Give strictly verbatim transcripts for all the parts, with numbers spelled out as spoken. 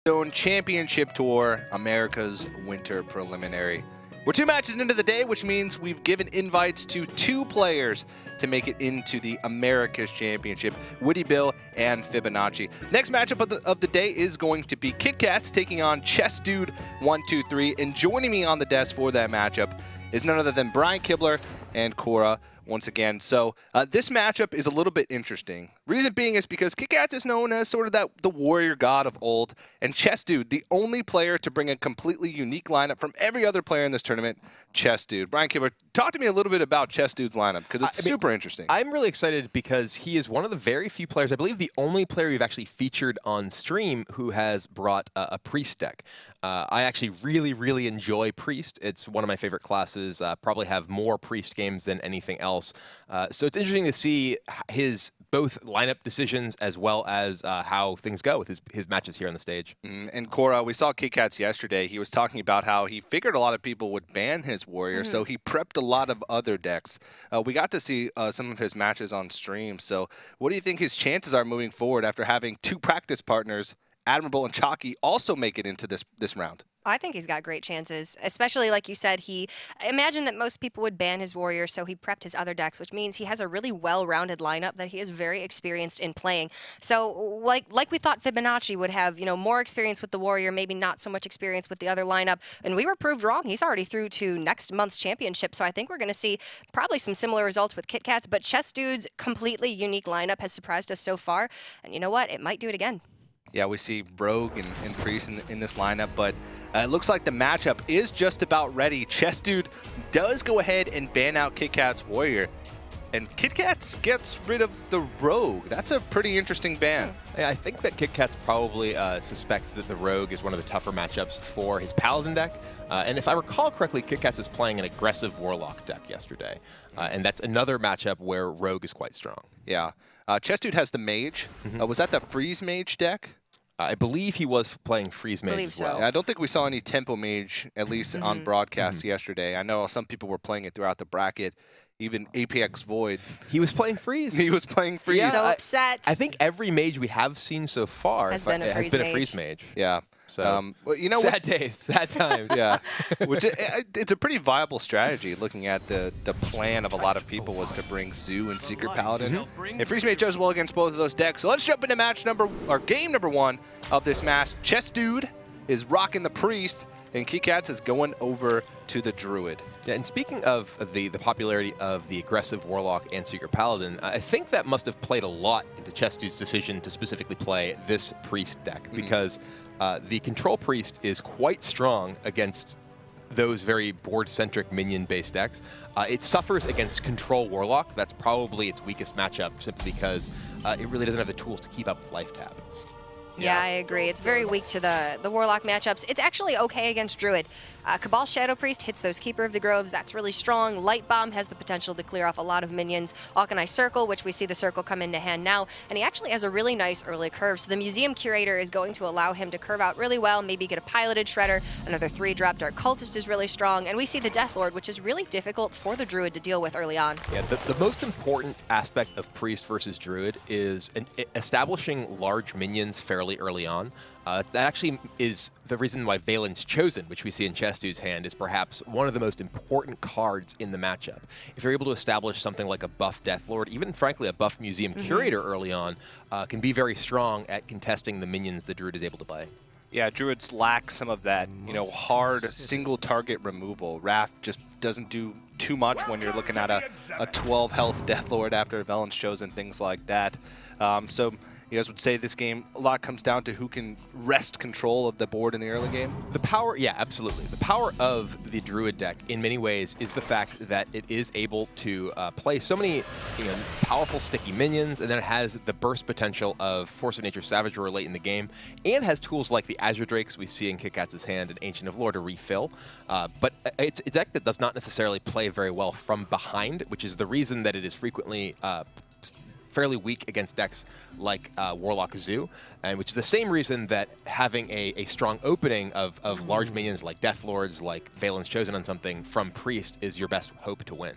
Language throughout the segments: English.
Zone Championship Tour, America's Winter Preliminary. We're two matches into the day, which means we've given invites to two players to make it into the America's Championship, Woody Bill and Fibonacci. Next matchup of the, of the day is going to be KitKats taking on Chess Dude one two three, and joining me on the desk for that matchup is none other than Brian Kibler and Cora once again. So uh, this matchup is a little bit interesting. Reason being is because KitKats is known as sort of that the warrior god of old, and Chess Dude, the only player to bring a completely unique lineup from every other player in this tournament, Chess Dude. Brian Kibler, talk to me a little bit about Chess Dude's lineup, because it's I mean, super interesting. I'm really excited because he is one of the very few players, I believe the only player we've actually featured on stream who has brought a, a Priest deck. Uh, I actually really, really enjoy Priest. It's one of my favorite classes. Uh, probably have more Priest games than anything else. Uh, so it's interesting to see his both lineup decisions as well as uh, how things go with his, his matches here on the stage. Mm, and Cora, we saw KitKats yesterday. He was talking about how he figured a lot of people would ban his warrior, mm-hmm. so he prepped a lot of other decks. Uh, we got to see uh, some of his matches on stream. So what do you think his chances are moving forward after having two practice partners, Admirable and Chalky, also make it into this, this round? I think he's got great chances, especially like you said, he imagine that most people would ban his warrior, so he prepped his other decks, which means he has a really well-rounded lineup that he is very experienced in playing. So like like we thought Fibonacci would have, you know, more experience with the warrior, maybe not so much experience with the other lineup, and we were proved wrong. He's already through to next month's championship, so I think we're going to see probably some similar results with KitKats, but Chess Dude's completely unique lineup has surprised us so far, and you know what? It might do it again. Yeah, we see Rogue and, and Priest in, in this lineup, but uh, it looks like the matchup is just about ready. Chess Dude does go ahead and ban out KitKats Warrior, and KitKats gets rid of the Rogue. That's a pretty interesting ban. Yeah, I think that KitKats probably uh, suspects that the Rogue is one of the tougher matchups for his Paladin deck. Uh, and if I recall correctly, KitKats was playing an aggressive Warlock deck yesterday. Uh, and that's another matchup where Rogue is quite strong. Yeah. Uh, Chess Dude has the Mage. Mm-hmm. uh, was that the Freeze Mage deck? I believe he was playing Freeze Mage as well. So. Yeah, I don't think we saw any Tempo Mage, at least mm-hmm. on broadcast mm-hmm. yesterday. I know some people were playing it throughout the bracket, even A P X Void. He was playing Freeze. He was playing Freeze. Yeah, so upset. I, I think every Mage we have seen so far has been, I, a, has freeze been mage. a Freeze Mage. Yeah. So, um, well, you know, sad days, sad times. Yeah, which it, it's a pretty viable strategy. Looking at the the plan of a lot of people was to bring Zoo and Secret Paladin, mm-hmm. and Freeze Mage does well against both of those decks. So let's jump into match number or game number one of this match. Chess Dude is rocking the Priest, and KitKats is going over to the Druid. Yeah, and speaking of the, the popularity of the aggressive Warlock and Secret Paladin, I think that must have played a lot into Chess Dude's decision to specifically play this Priest deck, mm-hmm. because uh, the Control Priest is quite strong against those very board-centric minion-based decks. Uh, it suffers against Control Warlock. That's probably its weakest matchup, simply because uh, it really doesn't have the tools to keep up with Life Tap. Yeah, I agree. It's very weak to the, the Warlock matchups. It's actually okay against Druid. Uh, Cabal Shadow Priest hits those Keeper of the Groves. That's really strong. Light Bomb has the potential to clear off a lot of minions. Alkanai Circle, which we see the Circle come into hand now. And he actually has a really nice early curve. So the Museum Curator is going to allow him to curve out really well, maybe get a piloted Shredder. Another three-drop Dark Cultist is really strong. And we see the Death Lord, which is really difficult for the Druid to deal with early on. Yeah, the, the most important aspect of Priest versus Druid is an, establishing large minions fairly early on. Uh, that actually is the reason why Valen's Chosen, which we see in Chess Dude's hand, is perhaps one of the most important cards in the matchup. If you're able to establish something like a buff Death Lord, even frankly a buff Museum mm-hmm. Curator early on, uh, can be very strong at contesting the minions the Druid is able to play. Yeah, Druids lack some of that, you know, hard single target removal. Wrath just doesn't do too much when you're looking at a, a twelve health Death Lord after Valen's Chosen, things like that. Um, so you guys would say this game, a lot comes down to who can wrest control of the board in the early game? The power, yeah, absolutely. The power of the Druid deck, in many ways, is the fact that it is able to uh, play so many you know, powerful, sticky minions, and then it has the burst potential of Force of Nature Savagery late in the game, and has tools like the Azure Drakes we see in KitKats' hand and Ancient of Lore to refill. Uh, but it's a deck that does not necessarily play very well from behind, which is the reason that it is frequently uh, fairly weak against decks like uh, Warlock Zoo, and which is the same reason that having a, a strong opening of, of mm-hmm. large minions like Death Lords, like Valen's Chosen on something from Priest is your best hope to win.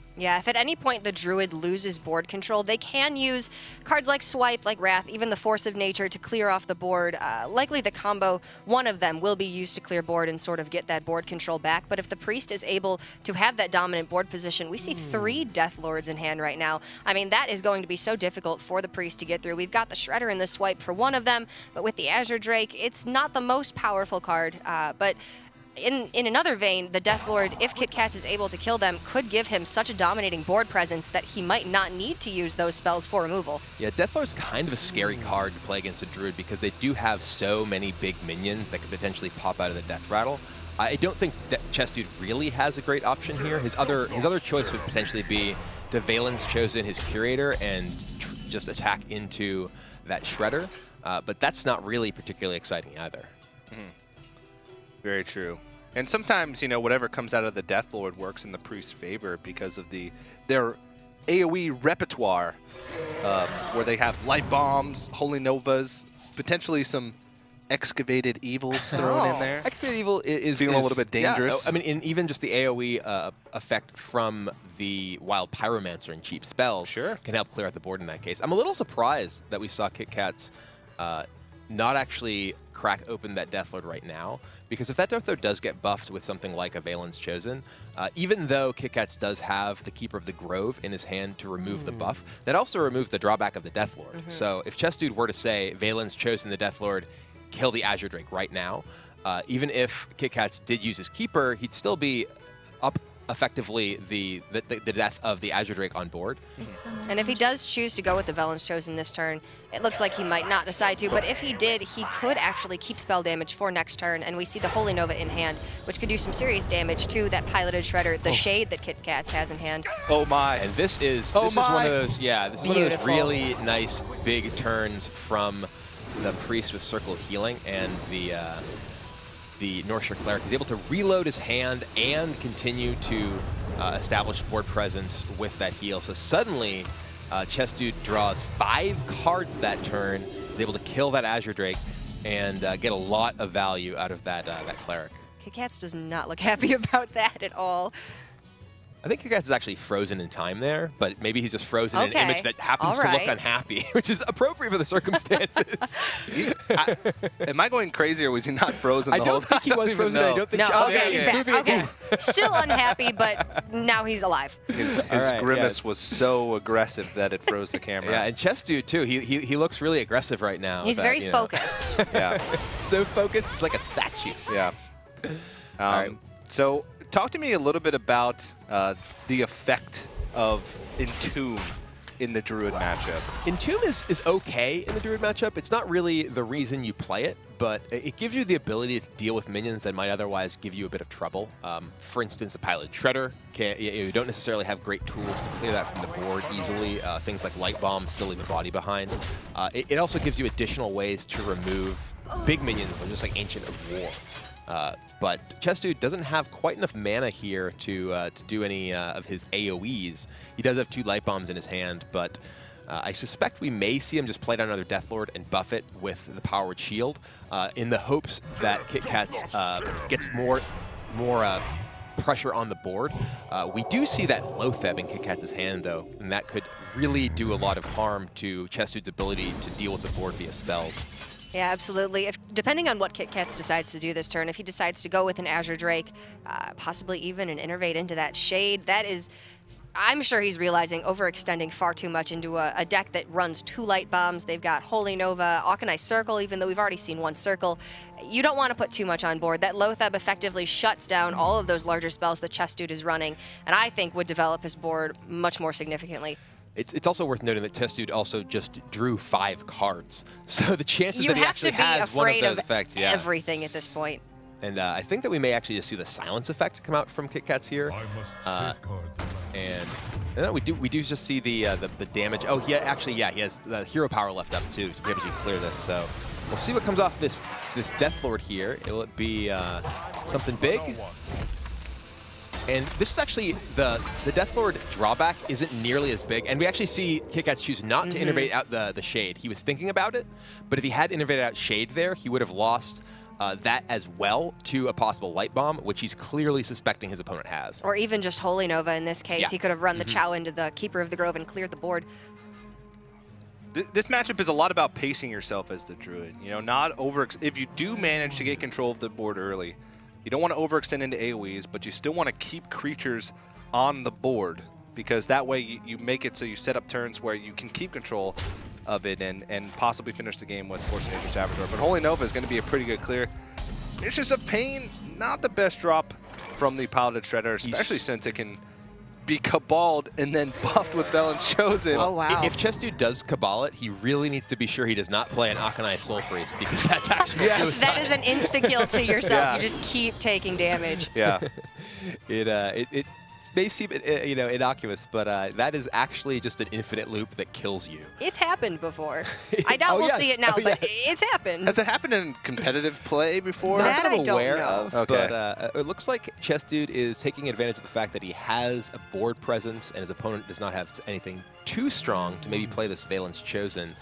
Yeah, if at any point the Druid loses board control, they can use cards like Swipe, like Wrath, even the Force of Nature to clear off the board. Uh, likely the combo, one of them, will be used to clear board and sort of get that board control back. But if the Priest is able to have that dominant board position, we see mm. three Death Lords in hand right now. I mean, that is going to be so difficult for the Priest to get through. We've got the Shredder and the Swipe for one of them, but with the Azure Drake, it's not the most powerful card, uh, but In, in another vein, the Death Lord, if KitKats is able to kill them, could give him such a dominating board presence that he might not need to use those spells for removal. Yeah, Death Lord's kind of a scary card to play against a Druid because they do have so many big minions that could potentially pop out of the Death Rattle. I don't think that Chess Dude really has a great option here. His other his other choice would potentially be to Valen's Chosen his Curator and tr just attack into that Shredder, uh, but that's not really particularly exciting either. Mm-hmm. Very true. And sometimes, you know, whatever comes out of the Death Lord works in the Priest's favor because of the their AoE repertoire, um, where they have Light Bombs, Holy Novas, potentially some Excavated Evils thrown oh. in there. Excavated Evil is, is feeling is, a little bit dangerous. Yeah, I mean, in, even just the AoE uh, effect from the Wild Pyromancer and cheap spells sure. can help clear out the board in that case. I'm a little surprised that we saw KitKats uh, not actually crack open that Death Lord right now, because if that Death Lord does get buffed with something like a Valen's Chosen, uh, even though KitKats does have the Keeper of the Grove in his hand to remove mm. the buff, that also removes the drawback of the Death Lord. Mm-hmm. So if Chess Dude were to say Valen's Chosen the Death Lord, kill the Azure Drake right now, uh, even if KitKats did use his Keeper, he'd still be up effectively the, the the death of the Azure Drake on board. And if he does choose to go with the Valen's Chosen this turn, it looks like he might not decide to, but if he did, he could actually keep spell damage for next turn, and we see the Holy Nova in hand, which could do some serious damage to that piloted Shredder, the oh. Shade that KitKats has in hand. Oh my. And this is oh this my. is one of those, yeah, this is Beautiful. one of those really nice big turns from the Priest with Circle of Healing, and the uh, the Northshire Cleric is able to reload his hand and continue to uh, establish board presence with that heal. So suddenly, uh, Chess Dude draws five cards that turn, is able to kill that Azure Drake, and uh, get a lot of value out of that uh, that Cleric. KitKats does not look happy about that at all. I think KitKats is actually frozen in time there, but maybe he's just frozen okay. in an image that happens right. to look unhappy, which is appropriate for the circumstances. I, am I going crazy, or was he not frozen the I whole don't time? think he was frozen. I don't think no, oh, okay, yeah, he's back. Okay. Still unhappy, but now he's alive. His, his right, grimace yes. was so aggressive that it froze the camera. Yeah, and Chess Dude, too. He, he, he looks really aggressive right now. He's that, very you know. focused. Yeah. So focused, he's like a statue. Yeah. Um, All right. So talk to me a little bit about uh, the effect of Entomb in the Druid matchup. Entomb is, is okay in the Druid matchup. It's not really the reason you play it, but it gives you the ability to deal with minions that might otherwise give you a bit of trouble. Um, for instance, a Pilot Shredder. Can, you don't necessarily have great tools to clear that from the board easily. Uh, things like Light Bomb still leave a body behind. Uh, it, it also gives you additional ways to remove big minions, just like Ancient of War. Uh, but Chess Dude doesn't have quite enough mana here to uh, to do any uh, of his A O Es. He does have two Light Bombs in his hand, but uh, I suspect we may see him just play down another Death Lord and buff it with the Powered Shield uh, in the hopes that KitKats uh, gets more more uh, pressure on the board. Uh, we do see that Loatheb in KitKats' hand, though, and that could really do a lot of harm to Chess Dude's ability to deal with the board via spells. Yeah, absolutely. If, depending on what KitKats decides to do this turn, if he decides to go with an Azure Drake, uh, possibly even an Innervate into that Shade, that is, I'm sure he's realizing, overextending far too much into a, a deck that runs two Light Bombs. They've got Holy Nova, Auchenai Circle, even though we've already seen one Circle. You don't want to put too much on board. That Loatheb effectively shuts down all of those larger spells that Chess Dude is running, and I think would develop his board much more significantly. It's, it's also worth noting that Chess Dude also just drew five cards. So the chances you that he have actually to be has one of afraid those of effects, yeah. everything at this point. And uh, I think that we may actually just see the silence effect come out from KitKats here. Uh, and, and we do we do just see the, uh, the the damage. Oh, he actually, yeah, he has the hero power left up too to be able to clear this. So we'll see what comes off this this Death Lord here. Will it be uh, something big? And this is actually, the, the Death Lord drawback isn't nearly as big. And we actually see KitKats choose not mm-hmm. to innervate out the, the Shade. He was thinking about it, but if he had innervated out Shade there, he would have lost uh, that as well to a possible Light Bomb, which he's clearly suspecting his opponent has. Or even just Holy Nova in this case. Yeah. He could have run the Mm-hmm. Chow into the Keeper of the Grove and cleared the board. This matchup is a lot about pacing yourself as the Druid. You know, not over. If you do manage to get control of the board early, you don't want to overextend into AoEs, but you still want to keep creatures on the board, because that way you, you make it so you set up turns where you can keep control of it and, and possibly finish the game with Force of Nature Saboteur. But Holy Nova is going to be a pretty good clear. It's just a pain, not the best drop from the Piloted Shredder, especially He's... since it can be Cabaled and then buffed with Velen's Chosen. Oh, wow. If Chestu does Cabal it, he really needs to be sure he does not play an Akanai Soul Priest, because that's actually Yes. suicide. That is an insta-kill to yourself. Yeah. You just keep taking damage. Yeah. it, uh, it, it may seem uh, you know, innocuous, but uh, that is actually just an infinite loop that kills you. It's happened before. I doubt Oh, we'll yes. see it now, Oh, but yes. it's happened. Has it happened in competitive play before? Not That that I'm I don't aware know. of, Okay. but uh, it looks like Chessdude is taking advantage of the fact that he has a board presence and his opponent does not have anything too strong to maybe play this Velen's Chosen.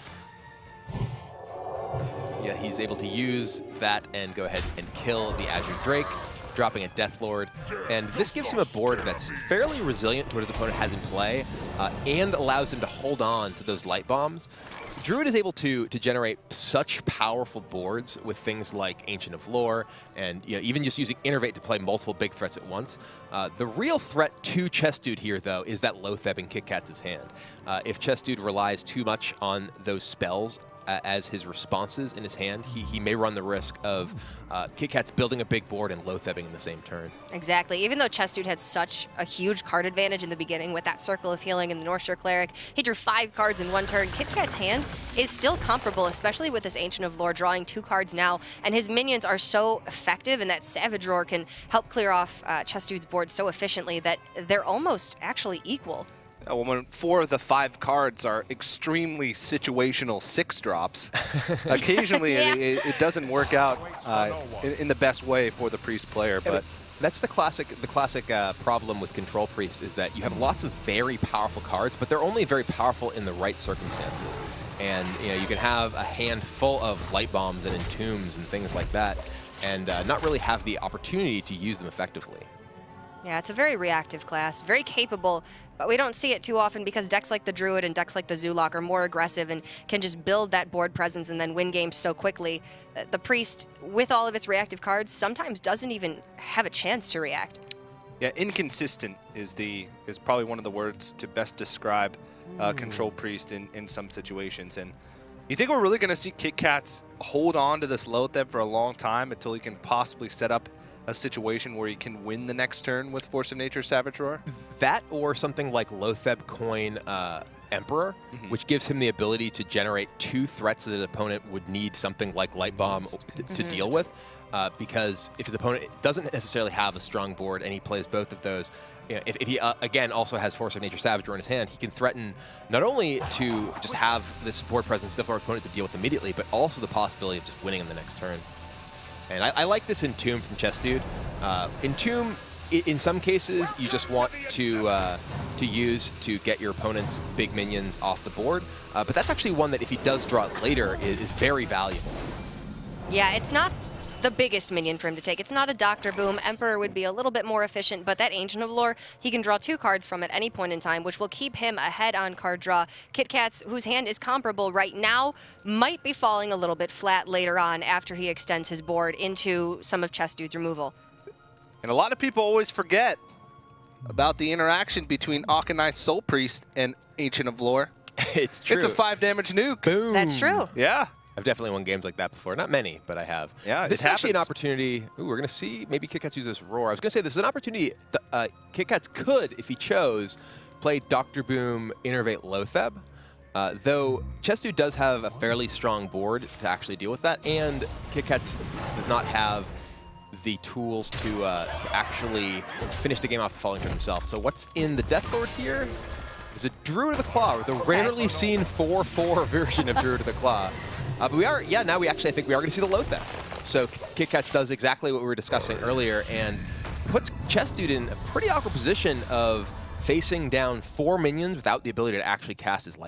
Yeah, he's able to use that and go ahead and kill the Azure Drake, dropping a Death Lord. And this gives him a board that's fairly resilient to what his opponent has in play, uh, and allows him to hold on to those Light Bombs. Druid is able to to generate such powerful boards with things like Ancient of Lore, and you know, even just using Innervate to play multiple big threats at once. Uh, the real threat to Chessdude here, though, is that Loatheb in Kitkatz's hand. Uh, if Chessdude relies too much on those spells uh, as his responses in his hand, he, he may run the risk of uh, Kitkatz building a big board and Loathebbing in the same turn. Exactly. Even though Chessdude had such a huge card advantage in the beginning with that Circle of Healing and the North Shore Cleric, he drew five cards in one turn. Kitkat's hand is still comparable, especially with this Ancient of Lore drawing two cards now, and his minions are so effective, and that Savage Roar can help clear off uh, Chessdude's board so efficiently that they're almost actually equal. Uh, when four of the five cards are extremely situational six drops, occasionally Yeah. it, it doesn't work out uh, in, in the best way for the Priest player. Yeah, But that's the classic the classic uh, problem with Control Priest, is that you have lots of very powerful cards, but they're only very powerful in the right circumstances. And you know, you can have a hand full of Light Bombs and Entombs and things like that, and uh, not really have the opportunity to use them effectively. Yeah, it's a very reactive class, very capable, but we don't see it too often because decks like the Druid and decks like the Zoolock are more aggressive and can just build that board presence and then win games so quickly. Uh, The Priest, with all of its reactive cards, sometimes doesn't even have a chance to react. yeah, inconsistent is the is probably one of the words to best describe uh, Control Priest in, in some situations. And you think we're really going to see Kitkatz hold on to this Loatheb for a long time until he can possibly set up a situation where he can win the next turn with Force of Nature Savage Roar? That, or something like Loatheb Coin uh, Emperor, Mhm. which gives him the ability to generate two threats that his opponent would need something like Light Bomb to, to Mhm. deal with. Uh, because if his opponent doesn't necessarily have a strong board and he plays both of those, you know, if, if he, uh, again, also has Force of Nature Savage Roar in his hand, he can threaten not only to just have this board presence still for our opponent to deal with immediately, but also the possibility of just winning in the next turn. And I, I like this Entomb from Chessdude. Uh, Entomb, i in some cases, you just want to uh, to use to get your opponent's big minions off the board. Uh, but that's actually one that, if he does draw it later, is, is very valuable. Yeah, it's not the biggest minion for him to take. It's not a Doctor Boom. Emperor would be a little bit more efficient, but that Ancient of Lore, he can draw two cards from at any point in time, which will keep him ahead on card draw. Kitkatz, whose hand is comparable right now, might be falling a little bit flat later on after he extends his board into some of Chessdude's removal. And a lot of people always forget about the interaction between Akanai Soul Priest and Ancient of Lore. It's true. It's a five damage nuke. Boom. That's true. Yeah. I've definitely won games like that before. Not many, but I have. Yeah, it This is actually an happens. opportunity. Ooh, we're going to see maybe Kitkatz use this Roar. I was going to say this is an opportunity. Th uh, Kitkatz could, if he chose, play Doctor Boom, Innervate Loatheb. Uh, though Chessdude does have a fairly strong board to actually deal with that, and Kitkatz does not have the tools to uh, to actually finish the game off the falling turn himself. So what's in the Death Lord here is a Druid of the Claw, the rarely seen four four version of Druid of the Claw. Uh, but we are, yeah, now we actually, I think we are going to see the Loatheb. So Kitkatz does exactly what we were discussing earlier and puts Chessdude in a pretty awkward position of facing down four minions without the ability to actually cast his Light Bomb.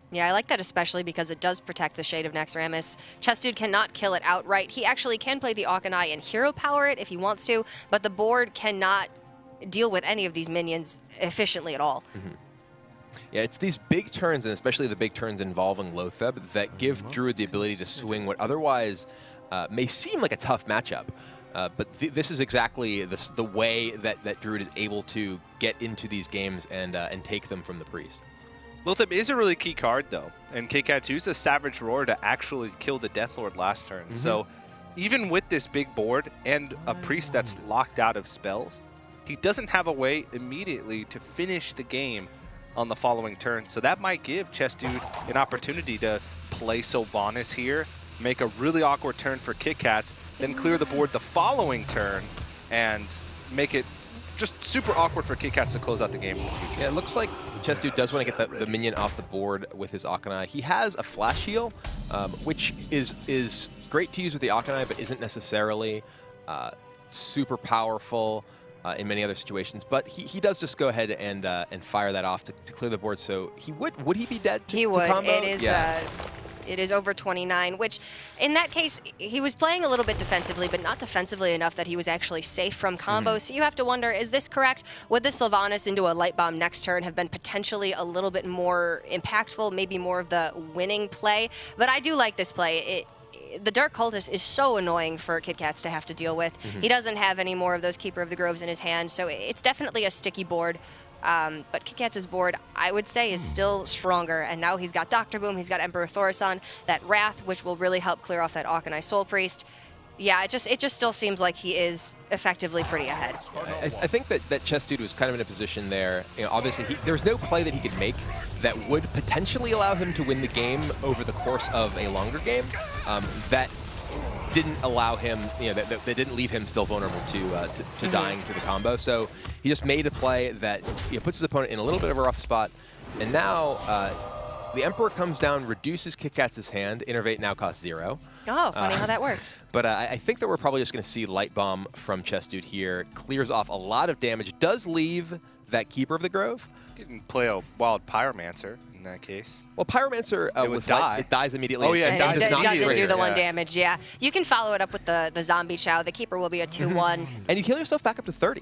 Yeah, I like that especially because it does protect the Shade of Naxxramas. Chessdude cannot kill it outright. He actually can play the Auchenai and hero power it if he wants to, but the board cannot deal with any of these minions efficiently at all. Mm-hmm. Yeah, it's these big turns, and especially the big turns involving Loatheb, that give Druid the ability to swing what otherwise uh, may seem like a tough matchup. Uh, but th this is exactly the, the way that, that Druid is able to get into these games and, uh, and take them from the Priest. Loatheb is a really key card, though, and Kitcats used a Savage Roar to actually kill the Death Lord last turn. Mm-hmm. So even with this big board and a Priest that's locked out of spells, he doesn't have a way immediately to finish the game on the following turn. So that might give Chessdude an opportunity to play Sylvanas here, make a really awkward turn for Kitcats, then clear the board the following turn and make it just super awkward for Kitcats to close out the game. Yeah, it looks like Chessdude does want to get the, the minion off the board with his Auchenai. He has a Flash Heal, um, which is is great to use with the Auchenai, but isn't necessarily uh, super powerful uh, in many other situations. But he, he does just go ahead and uh, and fire that off to, to clear the board. So he would would he be dead to, he to would. combo? It is. Yeah. Uh, It is over twenty-nine, which in that case, he was playing a little bit defensively, but not defensively enough that he was actually safe from combos. Mm-hmm. So you have to wonder, is this correct? Would the Sylvanas into a Light Bomb next turn have been potentially a little bit more impactful, maybe more of the winning play? But I do like this play. It, the Dark Cultist is so annoying for Kitcats to have to deal with. Mm-hmm. He doesn't have any more of those Keeper of the Groves in his hand, so it's definitely a sticky board. Um, but Kitcats' board, I would say, is still stronger. And now he's got Doctor Boom, he's got Emperor Thaurissan, that Wrath, which will really help clear off that Auchenai Soul Priest. Yeah, it just it just still seems like he is effectively pretty ahead. I, I think that, that Chessdude was kind of in a position there. You know, obviously, he, there was no play that he could make that would potentially allow him to win the game over the course of a longer game. Um, that didn't allow him, you know, that, that, that didn't leave him still vulnerable to uh, to, to mm-hmm. dying to the combo. So he just made a play that, you know, puts his opponent in a little bit of a rough spot. And now uh, the Emperor comes down, reduces Kitcats' hand. Innervate now costs zero. Oh, funny uh, how that works. But uh, I think that we're probably just going to see Light Bomb from Chessdude here. Clears off a lot of damage. Does leave that Keeper of the Grove. You can play a Wild Pyromancer in that case. Well, Pyromancer, uh, it would with die. Light, it dies immediately. Oh, yeah, it, it, dies it, it doesn't do the one yeah. damage, yeah. You can follow it up with the, the Zombie Chow. The Keeper will be a two one. And you heal yourself back up to thirty.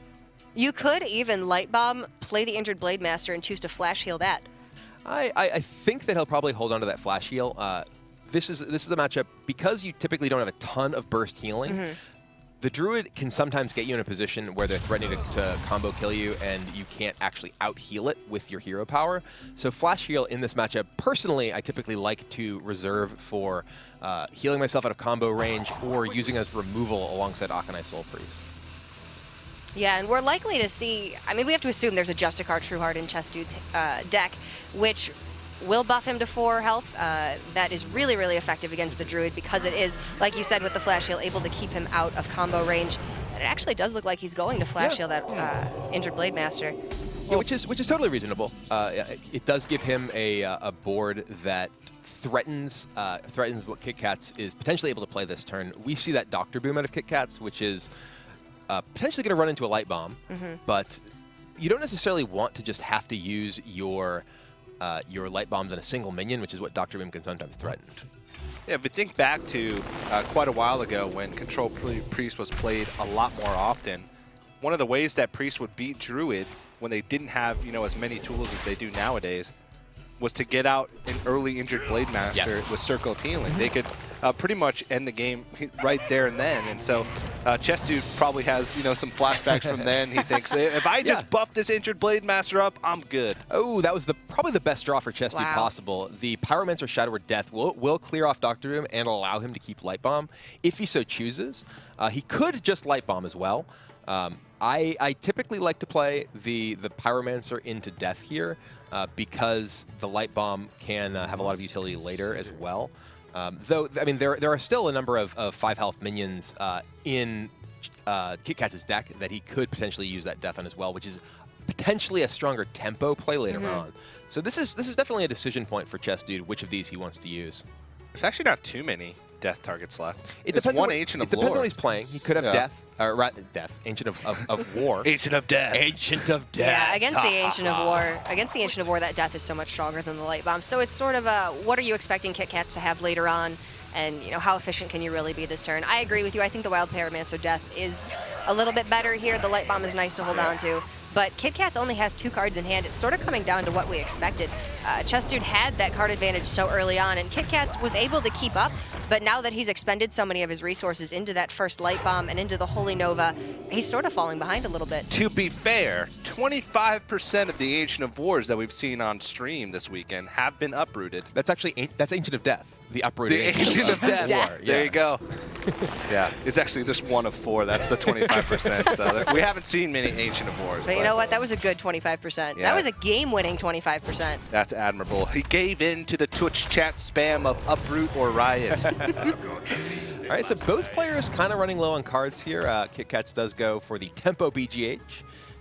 You could even Light Bomb, play the Injured Blade Master, and choose to Flash Heal that. I, I, I think that he'll probably hold on to that Flash Heal. Uh, this is this is a matchup, because you typically don't have a ton of burst healing, mm-hmm. the Druid can sometimes get you in a position where they're threatening to, to combo kill you and you can't actually out-heal it with your hero power. So Flash Heal in this matchup, personally, I typically like to reserve for uh, healing myself out of combo range or using as removal alongside Auchenai Soul Priest. Yeah, and we're likely to see, I mean, we have to assume there's a Justicar Trueheart in Chessdude's uh, deck, which will buff him to four health. Uh, that is really, really effective against the Druid because it is, like you said with the Flash Heal, able to keep him out of combo range. And it actually does look like he's going to Flash Heal that uh, Injured Blade Master. Yeah, which is which is totally reasonable. Uh, it does give him a, a board that threatens uh, threatens what Kitcats is potentially able to play this turn. We see that Doctor Boom out of Kitcats, which is uh, potentially going to run into a Light Bomb, mm-hmm. but you don't necessarily want to just have to use your uh, your Light Bombs on a single minion, which is what Doctor Boom can sometimes threaten. Yeah, but think back to uh, quite a while ago when Control Priest was played a lot more often. One of the ways that Priest would beat Druid when they didn't have, you know, as many tools as they do nowadays was to get out an early Injured Blade Master yes. with Circle of Healing. They could uh, pretty much end the game right there and then. And so uh, Chessdude probably has, you know, some flashbacks from then. He thinks, if I just yeah. buff this Injured Blade Master up, I'm good. Oh, that was the probably the best draw for Chessdude wow. possible. The Pyromancer Shadow Word Death will, will clear off Doctor Boom and allow him to keep Light Bomb if he so chooses. Uh, he could just Light Bomb as well. Um, I, I typically like to play the, the Pyromancer into death here uh, because the Light Bomb can uh, have a lot of utility later as well. Um, though, I mean, there, there are still a number of, of five health minions uh, in uh, Kitcats' deck that he could potentially use that death on as well, which is potentially a stronger tempo play later mm-hmm. on. So this is, this is definitely a decision point for Chessdude, which of these he wants to use. There's actually not too many death targets left. It There's depends one on Ancient what, of It depends Lore. on what he's playing. He could have yeah. death. or uh, death, Ancient of, of, of War. Ancient of Death. Ancient of Death. Yeah, against the Ancient of War, against the Ancient of War, that death is so much stronger than the Light Bomb. So it's sort of a, what are you expecting KitKats to have later on? And, you know, how efficient can you really be this turn? I agree with you. I think the Wild Pyromancer Death is a little bit better here. The Light Bomb is nice to hold on to. But KitKats only has two cards in hand. It's sort of coming down to what we expected. Uh, Chessdude had that card advantage so early on, and KitKats was able to keep up. But now that he's expended so many of his resources into that first Light Bomb and into the Holy Nova, he's sort of falling behind a little bit. To be fair, twenty-five percent of the Ancient of Wars that we've seen on stream this weekend have been uprooted. That's actually, that's Ancient of Death. The uprooted The Ancient of Death. Death. There Yeah. you go. Yeah, it's actually just one of four. That's the twenty-five percent. So there, we haven't seen many Ancient of Wars. But you know what? That was a good twenty-five percent. Yeah. That was a game-winning twenty-five percent. That's admirable. He gave in to the Twitch chat spam of uproot or riot. All right, so both players kind of running low on cards here. Uh, KitKats does go for the Tempo B G H.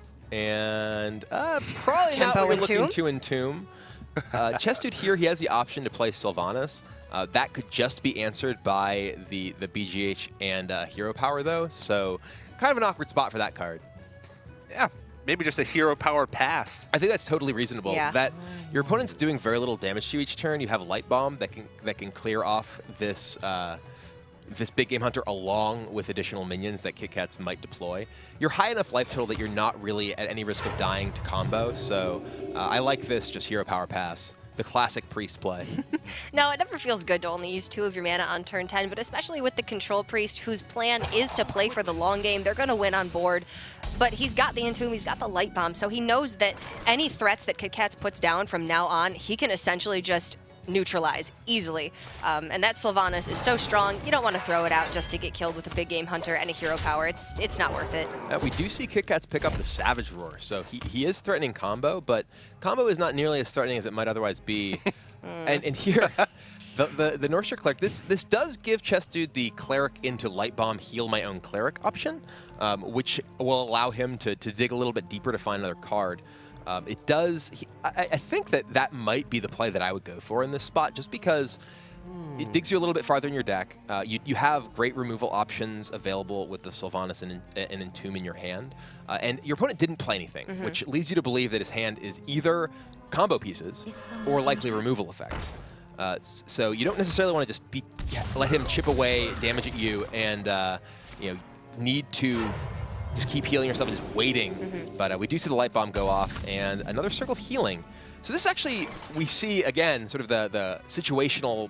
And uh, probably not Tempo what you're looking Entomb? to Entomb. Uh, Chessdude here, he has the option to play Sylvanas. Uh, that could just be answered by the, the B G H and uh, Hero Power, though. So kind of an awkward spot for that card. Yeah, maybe just a hero power pass. I think that's totally reasonable. Yeah. That your opponent's doing very little damage to each turn. You have Light Bomb that can that can clear off this uh, this big game hunter along with additional minions that KitKats might deploy. You're high enough life total that you're not really at any risk of dying to combo. So uh, I like this just hero power pass. The classic priest play. No, it never feels good to only use two of your mana on turn ten, but especially with the Control Priest, whose plan is to play for the long game. They're going to win on board, but he's got the Entomb, he's got the Light Bomb, so he knows that any threats that KitKats puts down from now on, he can essentially just neutralize easily. Um, and that Sylvanas is so strong, you don't want to throw it out just to get killed with a big game hunter and a hero power. It's it's not worth it. Uh, we do see KitKats pick up the Savage Roar, so he, he is threatening combo, but combo is not nearly as threatening as it might otherwise be. and, and here, the, the, the Northshire Cleric, this, this does give Chessdude the Cleric into Light Bomb, heal my own Cleric option, um, which will allow him to, to dig a little bit deeper to find another card. Um, it does, he, I, I think that that might be the play that I would go for in this spot, just because mm. it digs you a little bit farther in your deck. Uh, you, you have great removal options available with the Sylvanas and, and Entomb in your hand. Uh, and your opponent didn't play anything, mm-hmm. which leads you to believe that his hand is either combo pieces or likely removal effects. Uh, so you don't necessarily want to just be, let him chip away, damage at you, and uh, you know, need to just keep healing yourself and just waiting. Mm-hmm. But uh, we do see the Light Bomb go off, and another Circle of Healing. So this actually, we see, again, sort of the, the situational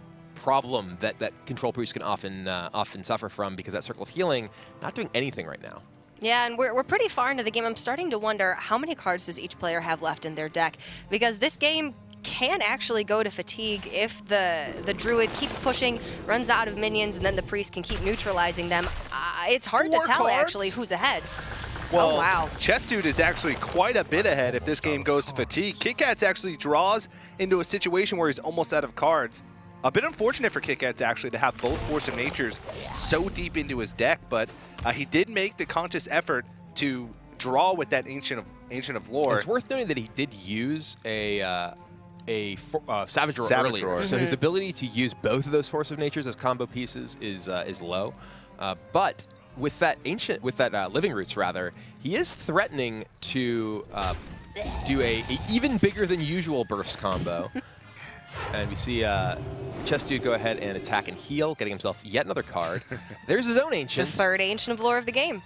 problem that, that Control Priest can often, uh, often suffer from, because that Circle of Healing not doing anything right now. Yeah, and we're, we're pretty far into the game. I'm starting to wonder how many cards does each player have left in their deck, because this game can actually go to fatigue if the the Druid keeps pushing, runs out of minions, and then the Priest can keep neutralizing them. Uh, it's hard Four to tell, cards? actually, who's ahead. Well, oh, wow. Chessdude is actually quite a bit ahead if this game goes to fatigue. KitKats actually draws into a situation where he's almost out of cards. A bit unfortunate for KitKats, actually, to have both Force of Natures so deep into his deck, but uh, he did make the conscious effort to draw with that Ancient of, Ancient of Lore. It's worth noting that he did use a... Uh, a uh, Savage Roar Savage earlier, Roar. so Mm-hmm. his ability to use both of those Force of Natures as combo pieces is uh, is low. Uh, but with that ancient, with that uh, Living Roots rather, he is threatening to uh, do a, a even bigger than usual burst combo. And we see uh, Chessdude go ahead and attack and heal, getting himself yet another card. There's his own The Ancient. third Ancient of Lore of the game.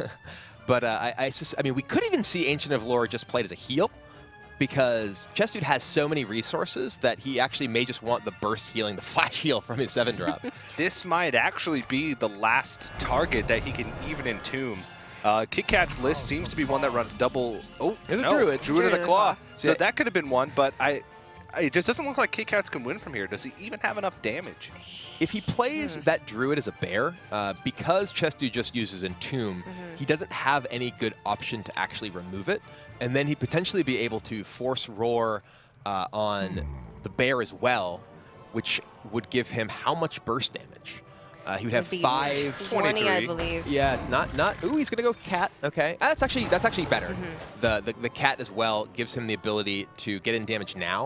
But uh, I, I, sus- I mean, we could even see Ancient of Lore just played as a heal, because Chessdude has so many resources that he actually may just want the burst healing, the flash heal from his seven drop. This might actually be the last target that he can even entomb. Uh, KitKat's list seems to be one that runs double. Oh, There's a no, Druid. Druid of the Claw. So Yeah. that could have been one, but I, I, it just doesn't look like KitKats can win from here. Does he even have enough damage? If he plays Hmm. that Druid as a bear, uh, because Chessdude just uses Entomb, Mm-hmm. he doesn't have any good option to actually remove it, and then he'd potentially be able to force Roar uh, on the bear as well, which would give him how much burst damage? Uh, he would have It'd be five. twenty, I twenty-three. believe. Yeah, it's not not. Ooh, he's gonna go cat. Okay, Uh, that's actually that's actually better. Mm-hmm. The, the the cat as well gives him the ability to get in damage now.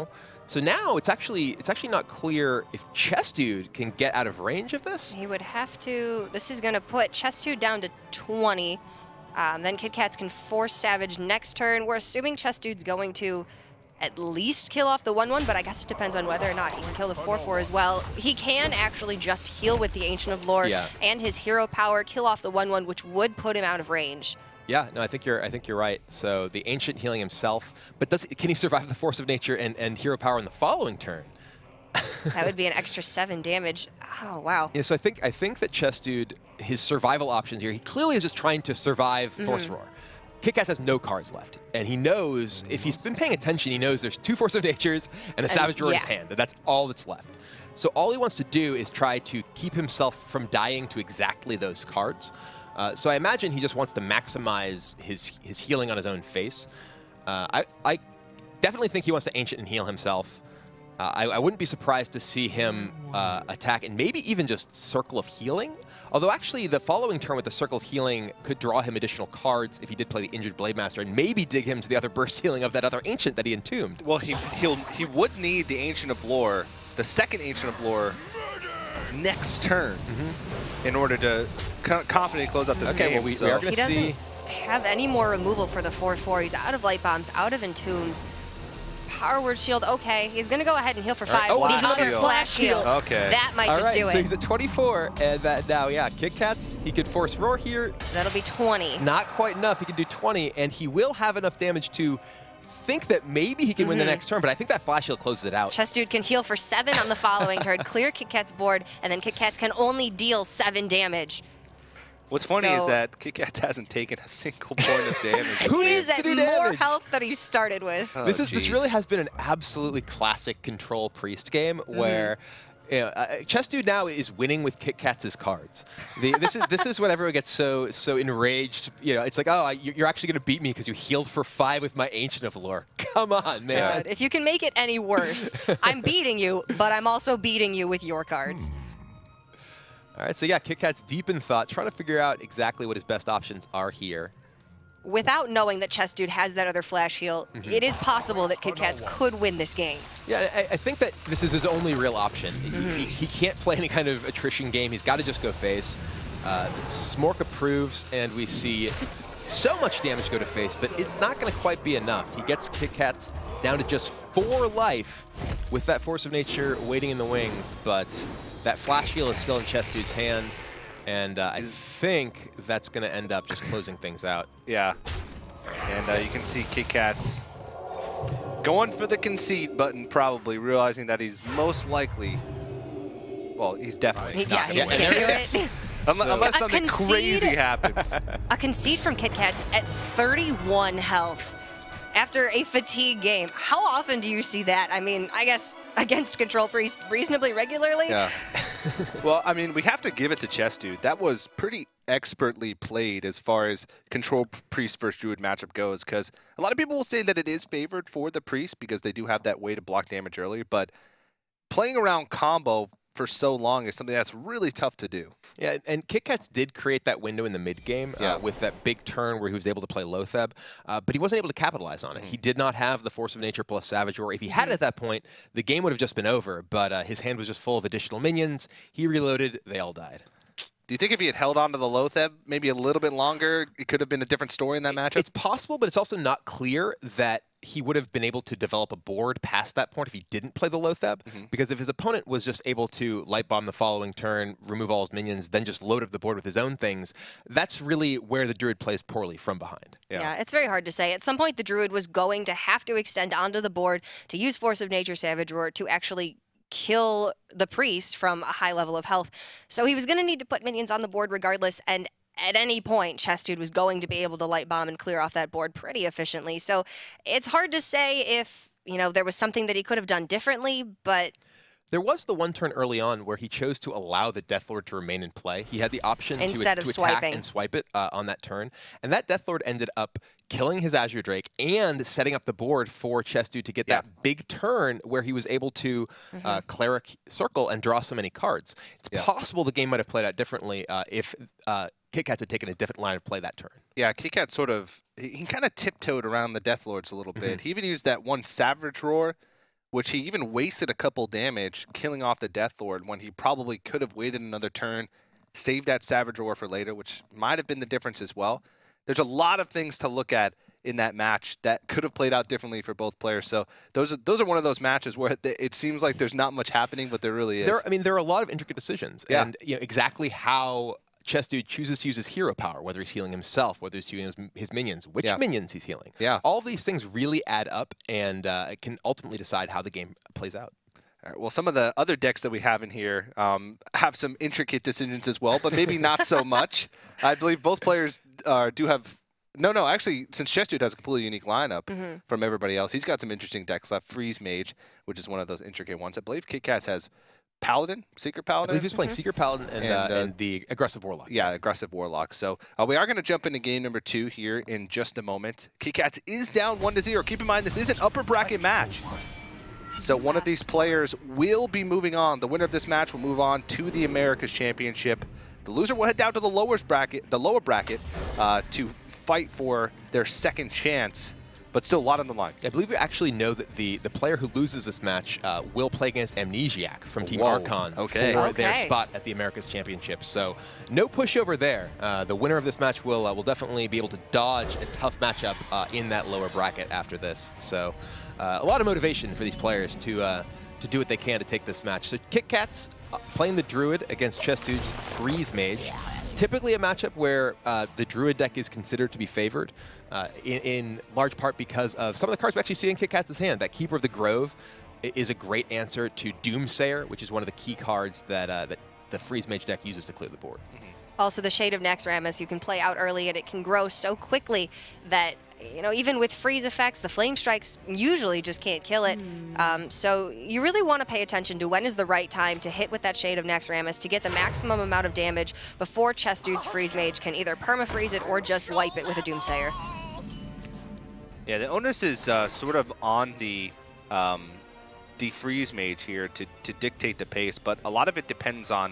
So now it's actually it's actually not clear if Chessdude can get out of range of this. He would have to. This is going to put Chessdude down to twenty. Um, then Kit Kats can force Savage next turn. We're assuming Chessdude's going to at least kill off the one one, but I guess it depends on whether or not he can kill the four four as well. He can actually just heal with the Ancient of Lore yeah. and his hero power, kill off the one one, which would put him out of range. Yeah, no, I think you're I think you're right. So the Ancient healing himself, but does can he survive the Force of Nature and, and hero power in the following turn? That would be an extra seven damage. Oh, wow. Yeah, so I think I think that Chessdude, his survival options here, he clearly is just trying to survive mm-hmm. Force Roar. Kit Kats has no cards left, and he knows, if he's been paying attention, he knows there's two Force of Natures and a and, Savage Roar yeah. in his hand, that that's all that's left. So all he wants to do is try to keep himself from dying to exactly those cards. Uh, so I imagine he just wants to maximize his, his healing on his own face. Uh, I, I definitely think he wants to Ancient and heal himself. Uh, I, I wouldn't be surprised to see him uh, attack and maybe even just Circle of Healing. Although actually the following turn with the Circle of Healing could draw him additional cards if he did play the Injured Blade Master and maybe dig him to the other Burst Healing of that other Ancient that he entombed. Well, he, he'll, he would need the Ancient of Lore, the second Ancient of Lore, next turn mm-hmm. in order to co confidently close out this okay, game. Well, we, so. we are going he to see... doesn't have any more removal for the four four. He's out of Light Bombs, out of Entombs. Power Word Shield, okay. He's going to go ahead and heal for five. Right. Oh, we need another shield. Flash Heal. Okay. That might All just right, do so it. So he's at twenty-four, and that now, yeah, Kit Kats, he could force Roar here. That'll be twenty. Not quite enough. He can do twenty, and he will have enough damage to think that maybe he can mm-hmm. win the next turn, but I think that Flash Shield closes it out. Chessdude can heal for seven on the following turn, clear Kit Kat's board, and then Kit Kats can only deal seven damage. What's funny so, is that Kit Kats hasn't taken a single point of damage. Who he needs is to at do more damage? health than he started with. Oh, this is geez. this really has been an absolutely classic Control Priest game mm-hmm. where you know, uh, Chessdude now is winning with Kit Kats' cards. The, this is this is when everyone gets so so enraged. You know, it's like, oh, I, you're actually going to beat me because you healed for five with my Ancient of Lore. Come on, man. God, if you can make it any worse, I'm beating you, but I'm also beating you with your cards. All right, so yeah, Kit Kat's deep in thought, trying to figure out exactly what his best options are here. Without knowing that Chessdude has that other Flash Heal, mm-hmm. it is possible that Kit Kats could win this game. Yeah, I, I think that this is his only real option. Mm-hmm. he, he can't play any kind of attrition game. He's got to just go face. Uh, Smork approves, and we see so much damage go to face, but it's not going to quite be enough. He gets Kit Kats down to just four life with that Force of Nature waiting in the wings, but that Flash Heal is still in Chessdude's hand, and uh, I think that's going to end up just closing things out. Yeah, and uh, you can see Kit Kats going for the concede button, probably realizing that he's most likely, well, he's definitely he, not yeah, going he to can't win. do it. Unless, unless something concede, crazy happens. A concede from Kit Kats at thirty-one health after a fatigue game. How often do you see that? I mean, I guess against Control Priest reasonably regularly. Yeah. Well, I mean, we have to give it to Chessdude. That was pretty expertly played as far as Control Priest versus Druid matchup goes, because a lot of people will say that it is favored for the Priest because they do have that way to block damage early, but playing around combo for so long is something that's really tough to do. Yeah, and Kit Kats did create that window in the mid game yeah. uh, with that big turn where he was able to play Lotheb, uh, but he wasn't able to capitalize on it. Mm-hmm. He did not have the Force of Nature plus Savage Roar. If he had it at that point, the game would have just been over, but uh, his hand was just full of additional minions. He reloaded, they all died. Do you think if he had held on to the Lotheb maybe a little bit longer, it could have been a different story in that matchup? It's possible, but it's also not clear that he would have been able to develop a board past that point if he didn't play the Lotheb, mm-hmm. because if his opponent was just able to Light Bomb the following turn, remove all his minions, then just load up the board with his own things, that's really where the Druid plays poorly from behind. Yeah. yeah, it's very hard to say. At some point, the Druid was going to have to extend onto the board to use Force of Nature Savage Roar to actually kill the Priest from a high level of health. So he was going to need to put minions on the board regardless, and at any point, Chessdude was going to be able to Light Bomb and clear off that board pretty efficiently. So it's hard to say if, you know, there was something that he could have done differently, but there was the one turn early on where he chose to allow the Deathlord to remain in play. He had the option Instead to, of to attack swiping. and swipe it uh, on that turn. And that Deathlord ended up killing his Azure Drake and setting up the board for Chessdude to get yeah. that big turn where he was able to mm-hmm. uh, Cleric Circle and draw so many cards. It's yeah. possible the game might have played out differently uh, if uh, Kit Kats had taken a different line of play that turn. Yeah, Kit Kat sort of, he, he kind of tiptoed around the Deathlords a little bit. Mm-hmm. He even used that one Savage Roar, which he even wasted a couple damage killing off the Death Lord when he probably could have waited another turn, saved that Savage Roar for later, which might have been the difference as well. There's a lot of things to look at in that match that could have played out differently for both players. So those are those are one of those matches where it seems like there's not much happening, but there really is. There, I mean, there are a lot of intricate decisions, yeah. and you know, exactly how Chessdude chooses to use his hero power, whether he's healing himself, whether he's healing his, his minions, which yeah. minions he's healing. Yeah. All of these things really add up and uh, can ultimately decide how the game plays out. All right, well, some of the other decks that we have in here um, have some intricate decisions as well, but maybe not so much. I believe both players uh, do have... No, no, actually, since Chessdude has a completely unique lineup mm-hmm. from everybody else, he's got some interesting decks left. Freeze Mage, which is one of those intricate ones. I believe KitKats has Paladin, Secret Paladin. I believe he's playing mm-hmm. Secret Paladin and, and, uh, uh, and the Aggressive Warlock. Yeah, Aggressive Warlock. So uh, we are going to jump into game number two here in just a moment. KitKats is down one to zero. Keep in mind, this is an upper bracket match. So one of these players will be moving on. The winner of this match will move on to the Americas Championship. The loser will head down to the lower bracket, the lower bracket, uh, to fight for their second chance. But still a lot on the line. I believe we actually know that the, the player who loses this match uh, will play against Amnesiac from Team Whoa. Archon okay. for okay. their spot at the Americas Championship. So no pushover there. Uh, the winner of this match will uh, will definitely be able to dodge a tough matchup uh, in that lower bracket after this. So uh, a lot of motivation for these players to uh, to do what they can to take this match. So KitKats uh, playing the Druid against Chessdude's Freeze Mage. Typically a matchup where uh, the Druid deck is considered to be favored, uh, in, in large part because of some of the cards we actually see in KitKats' hand. That Keeper of the Grove is a great answer to Doomsayer, which is one of the key cards that, uh, that the Freeze Mage deck uses to clear the board. Mm-hmm. Also, the Shade of Naxxramas you can play out early, and it can grow so quickly that, you know, even with freeze effects, the Flame Strikes usually just can't kill it. Mm. Um, so you really want to pay attention to when is the right time to hit with that Shade of Naxxramas to get the maximum amount of damage before Chessdude's Freeze Mage can either perma-freeze it or just wipe it with a Doomsayer. Yeah, the onus is uh, sort of on the um, the Freeze Mage here to, to dictate the pace, but a lot of it depends on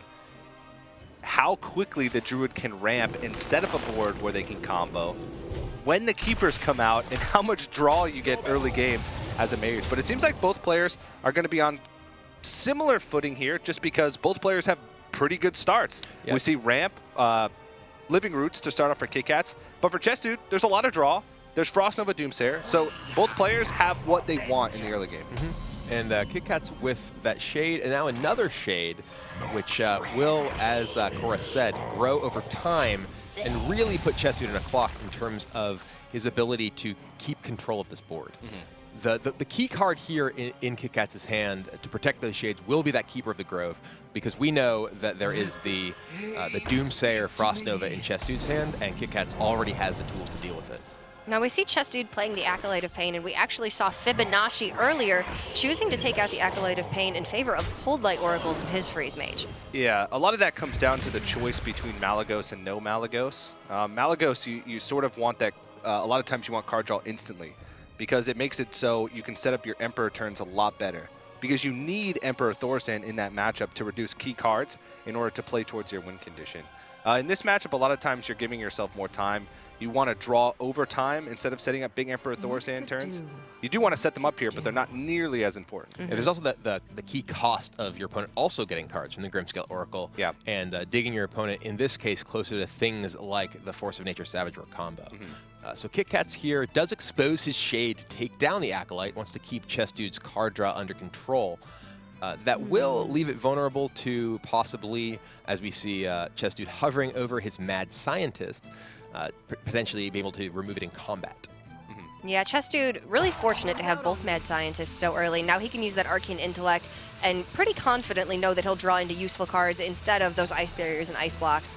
how quickly the Druid can ramp and set up a board where they can combo, when the Keepers come out, and how much draw you get early game as a Mage. But it seems like both players are going to be on similar footing here just because both players have pretty good starts. Yep. We see ramp, uh, Living Roots to start off for KitKats, but for Chessdude, there's a lot of draw. There's Frost Nova Doomsayer, so both players have what they want in the early game. Mm-hmm. And uh, KitKats with that Shade, and now another Shade, which uh, will, as uh, Cora said, grow over time and really put Chessdude in a clock in terms of his ability to keep control of this board. Mm-hmm. the, the, the key card here in, in KitKats' hand to protect those Shades will be that Keeper of the Grove, because we know that there is the, uh, the Doomsayer Frost Nova in Chessdude's hand, and KitKats already has the tools to deal with it. Now we see Chessdude playing the Acolyte of Pain, and we actually saw Fibonacci earlier choosing to take out the Acolyte of Pain in favor of Cold Light Oracles in his Freeze Mage. Yeah, a lot of that comes down to the choice between Malygos and no Malygos. Um, Malygos, you, you sort of want that, uh, a lot of times you want card draw instantly, because it makes it so you can set up your Emperor turns a lot better. Because you need Emperor Thaurissan in that matchup to reduce key cards in order to play towards your win condition. Uh, in this matchup, a lot of times you're giving yourself more time. You want to draw over time instead of setting up big Emperor Thaurissan turns. Do. You do want to set them up here, but they're not nearly as important. Mm-hmm. And there's also the, the, the key cost of your opponent also getting cards from the Grimscale Oracle, yeah. and uh, digging your opponent, in this case, closer to things like the Force of Nature Savage Roar combo. Mm-hmm. uh, so KitKats here does expose his Shade to take down the Acolyte, wants to keep Chessdude's card draw under control. Uh, that will leave it vulnerable to possibly, as we see uh, Chessdude hovering over his Mad Scientist, uh, potentially be able to remove it in combat. Mm-hmm. Yeah, Chessdude really fortunate to have both Mad Scientists so early. Now he can use that Arcane Intellect and pretty confidently know that he'll draw into useful cards instead of those Ice Barriers and Ice Blocks.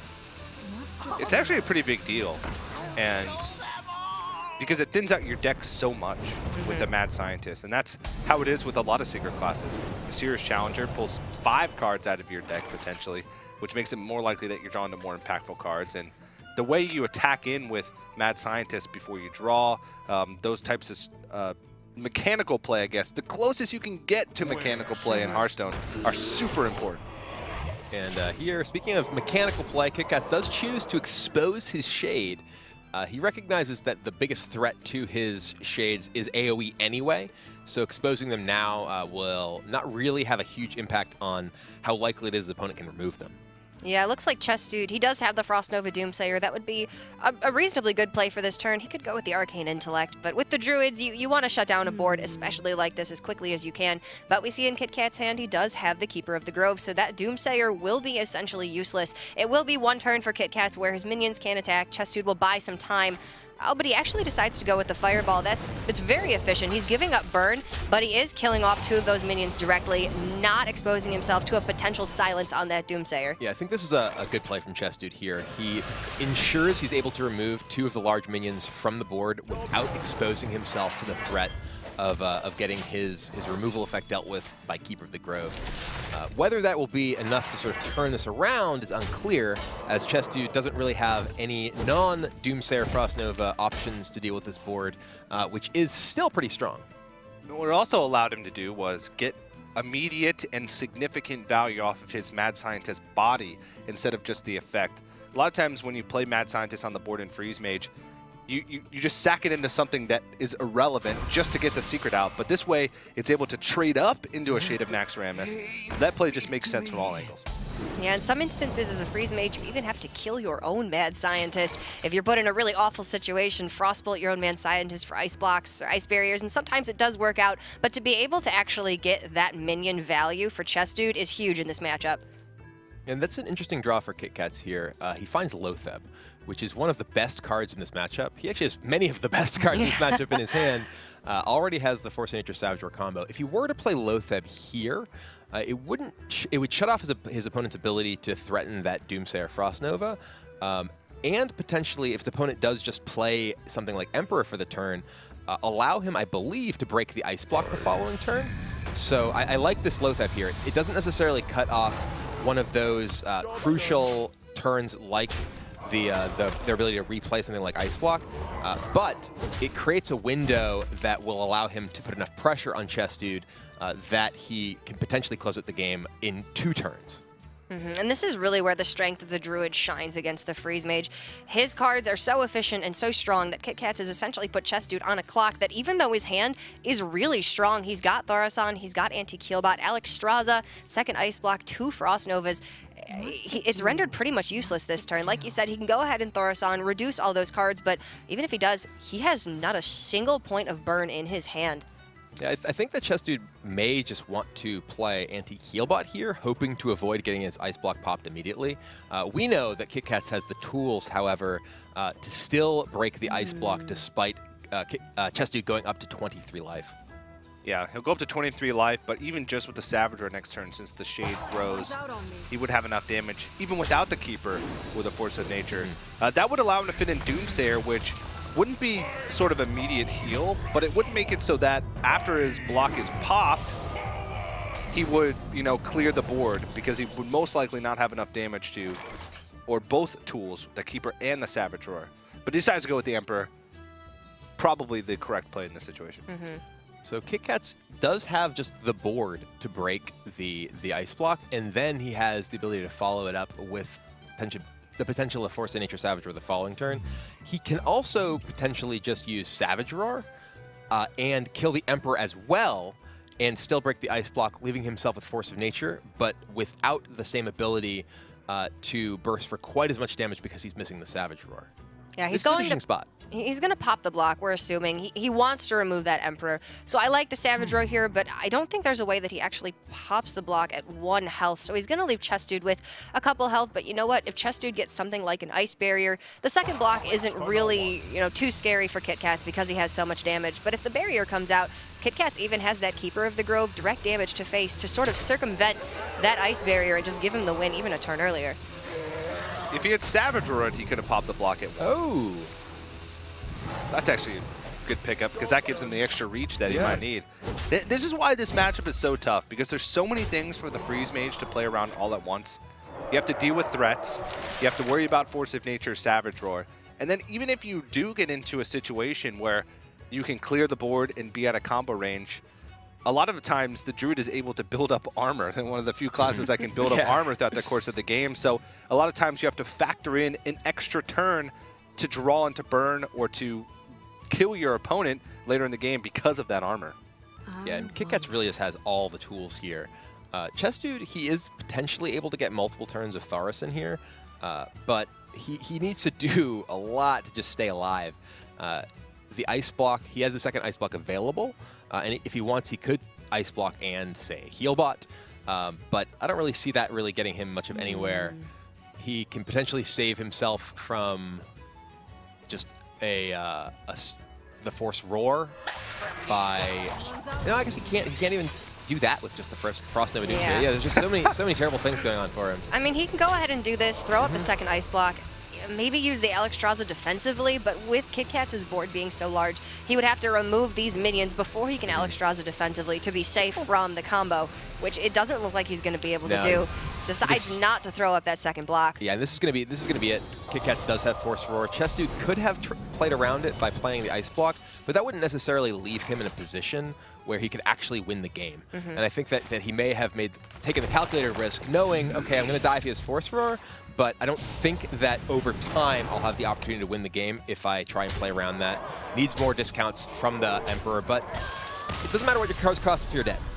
It's actually a pretty big deal, and because it thins out your deck so much mm-hmm. with the Mad Scientist, and that's how it is with a lot of secret classes. The Seer's Challenger pulls five cards out of your deck potentially, which makes it more likely that you're drawn to more impactful cards. And the way you attack in with Mad Scientist before you draw, um, those types of uh, mechanical play, I guess, the closest you can get to mechanical play in Hearthstone are super important. And uh, here, speaking of mechanical play, KitKats does choose to expose his Shade Uh, he recognizes that the biggest threat to his Shades is AoE anyway, so exposing them now uh, will not really have a huge impact on how likely it is the opponent can remove them. Yeah, it looks like Chessdude, he does have the Frost Nova Doomsayer. That would be a, a reasonably good play for this turn. He could go with the Arcane Intellect, but with the Druids, you, you want to shut down a board, especially like this, as quickly as you can. But we see in KitKat's hand, he does have the Keeper of the Grove, so that Doomsayer will be essentially useless. It will be one turn for KitKat's where his minions can attack. Chessdude will buy some time. Oh, but he actually decides to go with the Fireball. That's it's very efficient. He's giving up burn, but he is killing off two of those minions directly, not exposing himself to a potential silence on that Doomsayer. Yeah, I think this is a, a good play from Chessdude here. He ensures he's able to remove two of the large minions from the board without exposing himself to the threat of, uh, of getting his, his removal effect dealt with by Keeper of the Grove. Uh, whether that will be enough to sort of turn this around is unclear, as Chessdude doesn't really have any non-Doomsayer Frost Nova options to deal with this board, uh, which is still pretty strong. What it also allowed him to do was get immediate and significant value off of his Mad Scientist body instead of just the effect. A lot of times when you play Mad Scientist on the board in Freeze Mage, You, you, you just sack it into something that is irrelevant just to get the secret out. But this way, it's able to trade up into a Shade of Naxxramas. That play just makes sense from all angles. Yeah, in some instances as a Freeze Mage, you even have to kill your own Mad Scientist. If you're put in a really awful situation, Frostbolt your own Mad Scientist for ice blocks or ice barriers, and sometimes it does work out. But to be able to actually get that minion value for Chessdude is huge in this matchup. And that's an interesting draw for KitKat's here. Uh, he finds Loatheb, which is one of the best cards in this matchup. He actually has many of the best cards in this matchup in his hand. Uh, already has the Force of Nature Savage Roar combo. If he were to play Loatheb here, uh, it wouldn't. Sh it would shut off his, his opponent's ability to threaten that Doomsayer Frost Nova, um, and potentially, if the opponent does just play something like Emperor for the turn, uh, allow him, I believe, to break the Ice Block the following turn. So I, I like this Loatheb here. It doesn't necessarily cut off one of those uh, crucial turns like the, uh, the their ability to replay something like Ice Block, uh, but it creates a window that will allow him to put enough pressure on Chessdude uh, that he can potentially close out the game in two turns. Mm-hmm. And this is really where the strength of the Druid shines against the Freeze Mage. His cards are so efficient and so strong that KitKat has essentially put Chessdude on a clock that even though his hand is really strong, he's got Thaurissan, he's got Anti-Keelbot, Alexstrasza, second Ice Block, two Frost Novas. He, it's rendered pretty much useless this turn. Like you said, he can go ahead and Thaurissan, reduce all those cards, but even if he does, he has not a single point of burn in his hand. Yeah, I, th I think that Chessdude may just want to play Anti-Keelbot here, hoping to avoid getting his Ice Block popped immediately. Uh, we know that KitKat has the tools, however, uh, to still break the Ice Block despite uh, uh, Chessdude going up to twenty-three life. Yeah, he'll go up to twenty-three life, but even just with the Savage Roar next turn, since the Shade grows, he would have enough damage, even without the Keeper with a Force of Nature. Mm. Uh, that would allow him to fit in Doomsayer, which wouldn't be sort of immediate heal, but it would make it so that after his block is popped, he would, you know, clear the board because he would most likely not have enough damage to, or both tools, the Keeper and the Savage Roar. But he decides to go with the Emperor. Probably the correct play in this situation. Mm-hmm. So KitKat does have just the board to break the, the Ice Block, and then he has the ability to follow it up with potential the potential of Force of Nature Savage Roar the following turn. He can also potentially just use Savage Roar uh, and kill the Emperor as well and still break the Ice Block, leaving himself with Force of Nature, but without the same ability uh, to burst for quite as much damage because he's missing the Savage Roar. Yeah, he's it's an going interesting to spot. He's going to pop the block, we're assuming. He, he wants to remove that Emperor. So I like the Savage Roar here, but I don't think there's a way that he actually pops the block at one health. So he's going to leave Chessdude with a couple health, but you know what? If Chessdude gets something like an Ice Barrier, the second block isn't really, you know, too scary for KitKat because he has so much damage. But if the Barrier comes out, KitKat even has that Keeper of the Grove direct damage to face to sort of circumvent that Ice Barrier and just give him the win even a turn earlier. If he had Savage Roar, he could have popped the block at one. Oh! That's actually a good pickup because that gives him the extra reach that he yeah. might need. Th this is why this matchup is so tough, because there's so many things for the Freeze Mage to play around all at once. You have to deal with threats. You have to worry about Force of Nature, Savage Roar. And then even if you do get into a situation where you can clear the board and be at a combo range, a lot of the times the Druid is able to build up armor. They're one of the few classes that can build yeah. up armor throughout the course of the game. So a lot of times you have to factor in an extra turn to draw and to burn or to kill your opponent later in the game because of that armor. Yeah, and KitKats really just has all the tools here. Uh, Chessdude, he is potentially able to get multiple turns of Thaurus in here, uh, but he, he needs to do a lot to just stay alive. Uh, the Ice Block, he has a second Ice Block available, uh, and if he wants, he could Ice Block and, say, Healbot, um, but I don't really see that really getting him much of anywhere. Mm. He can potentially save himself from just a, uh, a the Force Roar by... No, I guess he can't. He can't even do that with just the first Frost Nova Dude. Yeah. Yeah, there's just so many, so many terrible things going on for him. I mean, he can go ahead and do this, throw up a second Ice Block, maybe use the Alexstrasza defensively, but with KitKats' board being so large, he would have to remove these minions before he can Alexstrasza defensively to be safe from the combo, which it doesn't look like he's going to be able to no, do. this, Decides this, not to throw up that second block. Yeah, and this is going to be this is going to be it. KitKats does have Force Roar. Chessdude could have tr played around it by playing the Ice Block, but that wouldn't necessarily leave him in a position where he could actually win the game. Mm-hmm. And I think that, that he may have made taken the calculated risk, knowing, okay, I'm going to die if he has Force Roar, but I don't think that over time I'll have the opportunity to win the game if I try and play around that. Needs more discounts from the Emperor, but it doesn't matter what your cards cost if you're dead.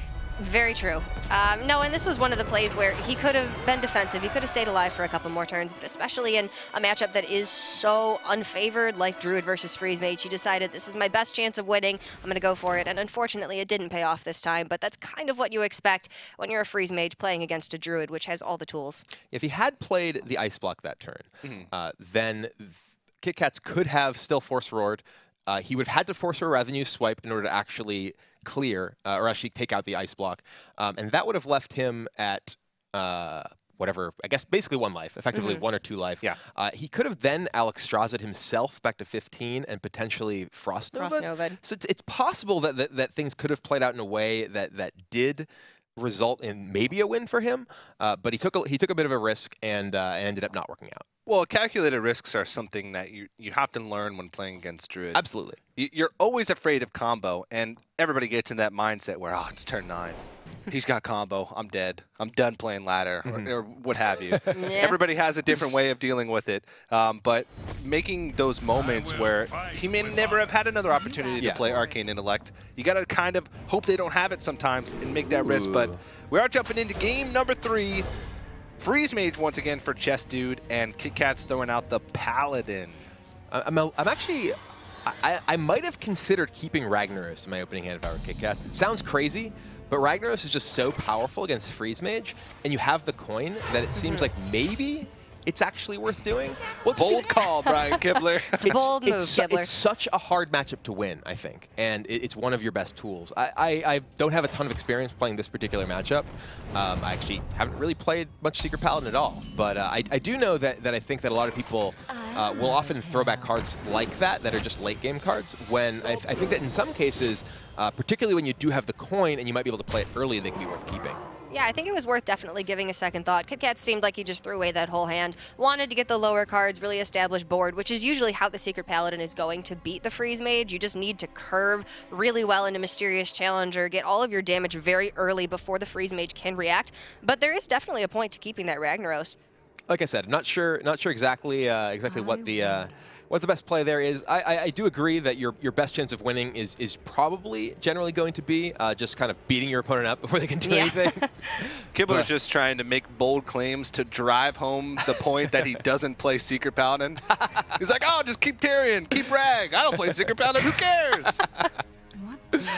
Very true. Um, no, and this was one of the plays where he could have been defensive. He could have stayed alive for a couple more turns, but especially in a matchup that is so unfavored, like Druid versus Freeze Mage, he decided this is my best chance of winning. I'm going to go for it, and unfortunately, it didn't pay off this time, but that's kind of what you expect when you're a Freeze Mage playing against a Druid, which has all the tools. If he had played the Ice Block that turn, mm-hmm. uh, then KitKats could have still Force Roared. Uh, he would have had to Force Roar rather than use Swipe in order to actually clear, uh, or actually take out the Ice Block. Um, and that would have left him at uh, whatever, I guess basically one life, effectively mm-hmm. one or two life. Yeah. Uh, he could have then Alexstrasa'd himself back to fifteen and potentially Frost Nova. Frost Nova. So it's, it's possible that, that, that things could have played out in a way that, that did result in maybe a win for him, uh, but he took a, he took a bit of a risk and, uh, and ended up not working out. Well, calculated risks are something that you, you have to learn when playing against Druid. Absolutely. You're always afraid of combo, and everybody gets in that mindset where, oh, it's turn nine. He's got combo. I'm dead. I'm done playing ladder, or, or what have you. Yeah. Everybody has a different way of dealing with it, um, but making those moments where he may never have had another opportunity yeah. to play Arcane Intellect, you got to kind of hope they don't have it sometimes and make that Ooh. risk. But we are jumping into game number three. Freeze Mage once again for Chessdude, and KitKats throwing out the Paladin. I'm, a, I'm actually, I, I might have considered keeping Ragnaros in my opening hand if I were KitKats. It sounds crazy, but Ragnaros is just so powerful against Freeze Mage, and you have the coin that it seems like maybe it's actually worth doing. Well, bold call, Brian Kibler. It's a bold move, it's, Kibler. It's such a hard matchup to win, I think, and it, it's one of your best tools. I, I, I don't have a ton of experience playing this particular matchup. Um, I actually haven't really played much Secret Paladin at all, but uh, I, I do know that, that I think that a lot of people uh, will often throw back cards like that, that are just late-game cards, when I, I think that in some cases, uh, particularly when you do have the coin and you might be able to play it early, they can be worth keeping. Yeah, I think it was worth definitely giving a second thought. KitKats seemed like he just threw away that whole hand, wanted to get the lower cards, really establish board, which is usually how the Secret Paladin is going to beat the Freeze Mage. You just need to curve really well into Mysterious Challenger, get all of your damage very early before the Freeze Mage can react. But there is definitely a point to keeping that Ragnaros. Like I said, not sure, not sure exactly, uh, exactly what the. Uh, What the best play there is. I, I, I do agree that your, your best chance of winning is, is probably generally going to be uh, just kind of beating your opponent up before they can do yeah. anything. Kibler's just trying to make bold claims to drive home the point that he doesn't play Secret Paladin. He's like, oh, just keep Tyrion, keep Rag. I don't play Secret Paladin, who cares? What to do?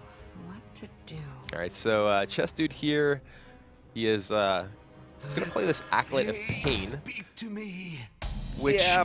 What to do? All right, so uh, Chessdude here, he is uh, going to play this Acolyte of Pain. Speak to me. Which yeah.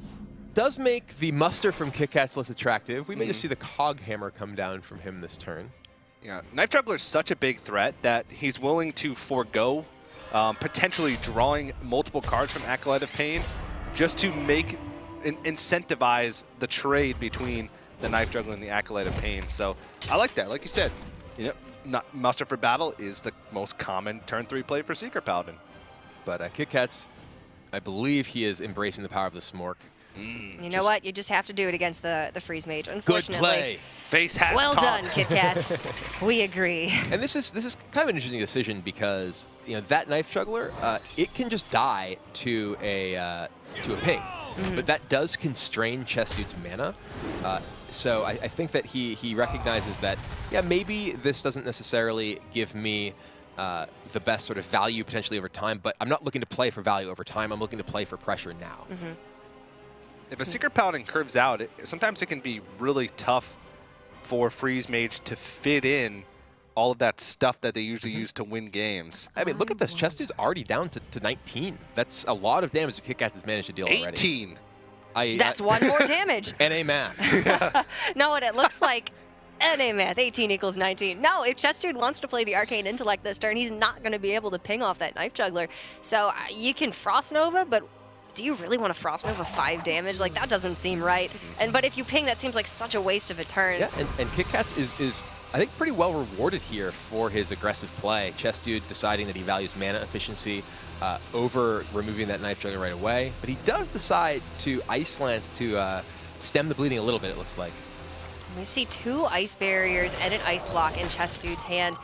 does make the muster from KitKats less attractive. We may mm. just see the Cog Hammer come down from him this turn. Yeah, Knife Juggler is such a big threat that he's willing to forego um, potentially drawing multiple cards from Acolyte of Pain just to make in incentivize the trade between the Knife Juggler and the Acolyte of Pain. So I like that. Like you said, you know, not, Muster for Battle is the most common turn three play for Secret Paladin. But uh, KitKats, I believe he is embracing the power of the Smork. Mm, you know what? You just have to do it against the, the Freeze Mage, unfortunately. Good play. Face hat Well talk. done, KitKats. We agree. And this is this is kind of an interesting decision because you know that Knife Juggler, uh, it can just die to a uh, to a ping. Mm-hmm. but that does constrain Chessdude's mana. Uh, so I, I think that he, he recognizes that, yeah, maybe this doesn't necessarily give me uh, the best sort of value potentially over time, but I'm not looking to play for value over time. I'm looking to play for pressure now. Mm-hmm. If a Secret Paladin curves out, it, sometimes it can be really tough for Freeze Mage to fit in all of that stuff that they usually Mm-hmm. use to win games. I mean, look at this. Chessdude's already down to, to nineteen. That's a lot of damage that KitKat has managed to deal already. eighteen. I, That's I, one more damage. N A math. No, and it looks like N A math, eighteen equals nineteen. No, if Chessdude wants to play the Arcane Intellect this turn, he's not going to be able to ping off that Knife Juggler. So uh, you can Frost Nova, but do you really want to Frost Nova five damage? Like, that doesn't seem right. And But if you ping, that seems like such a waste of a turn. Yeah, and, and KitKat's is, is, I think, pretty well rewarded here for his aggressive play. Chessdude deciding that he values mana efficiency uh, over removing that Knife Juggler right away. But he does decide to Ice Lance to uh, stem the bleeding a little bit, it looks like. We see two Ice Barriers and an Ice Block in Chessdude's hand.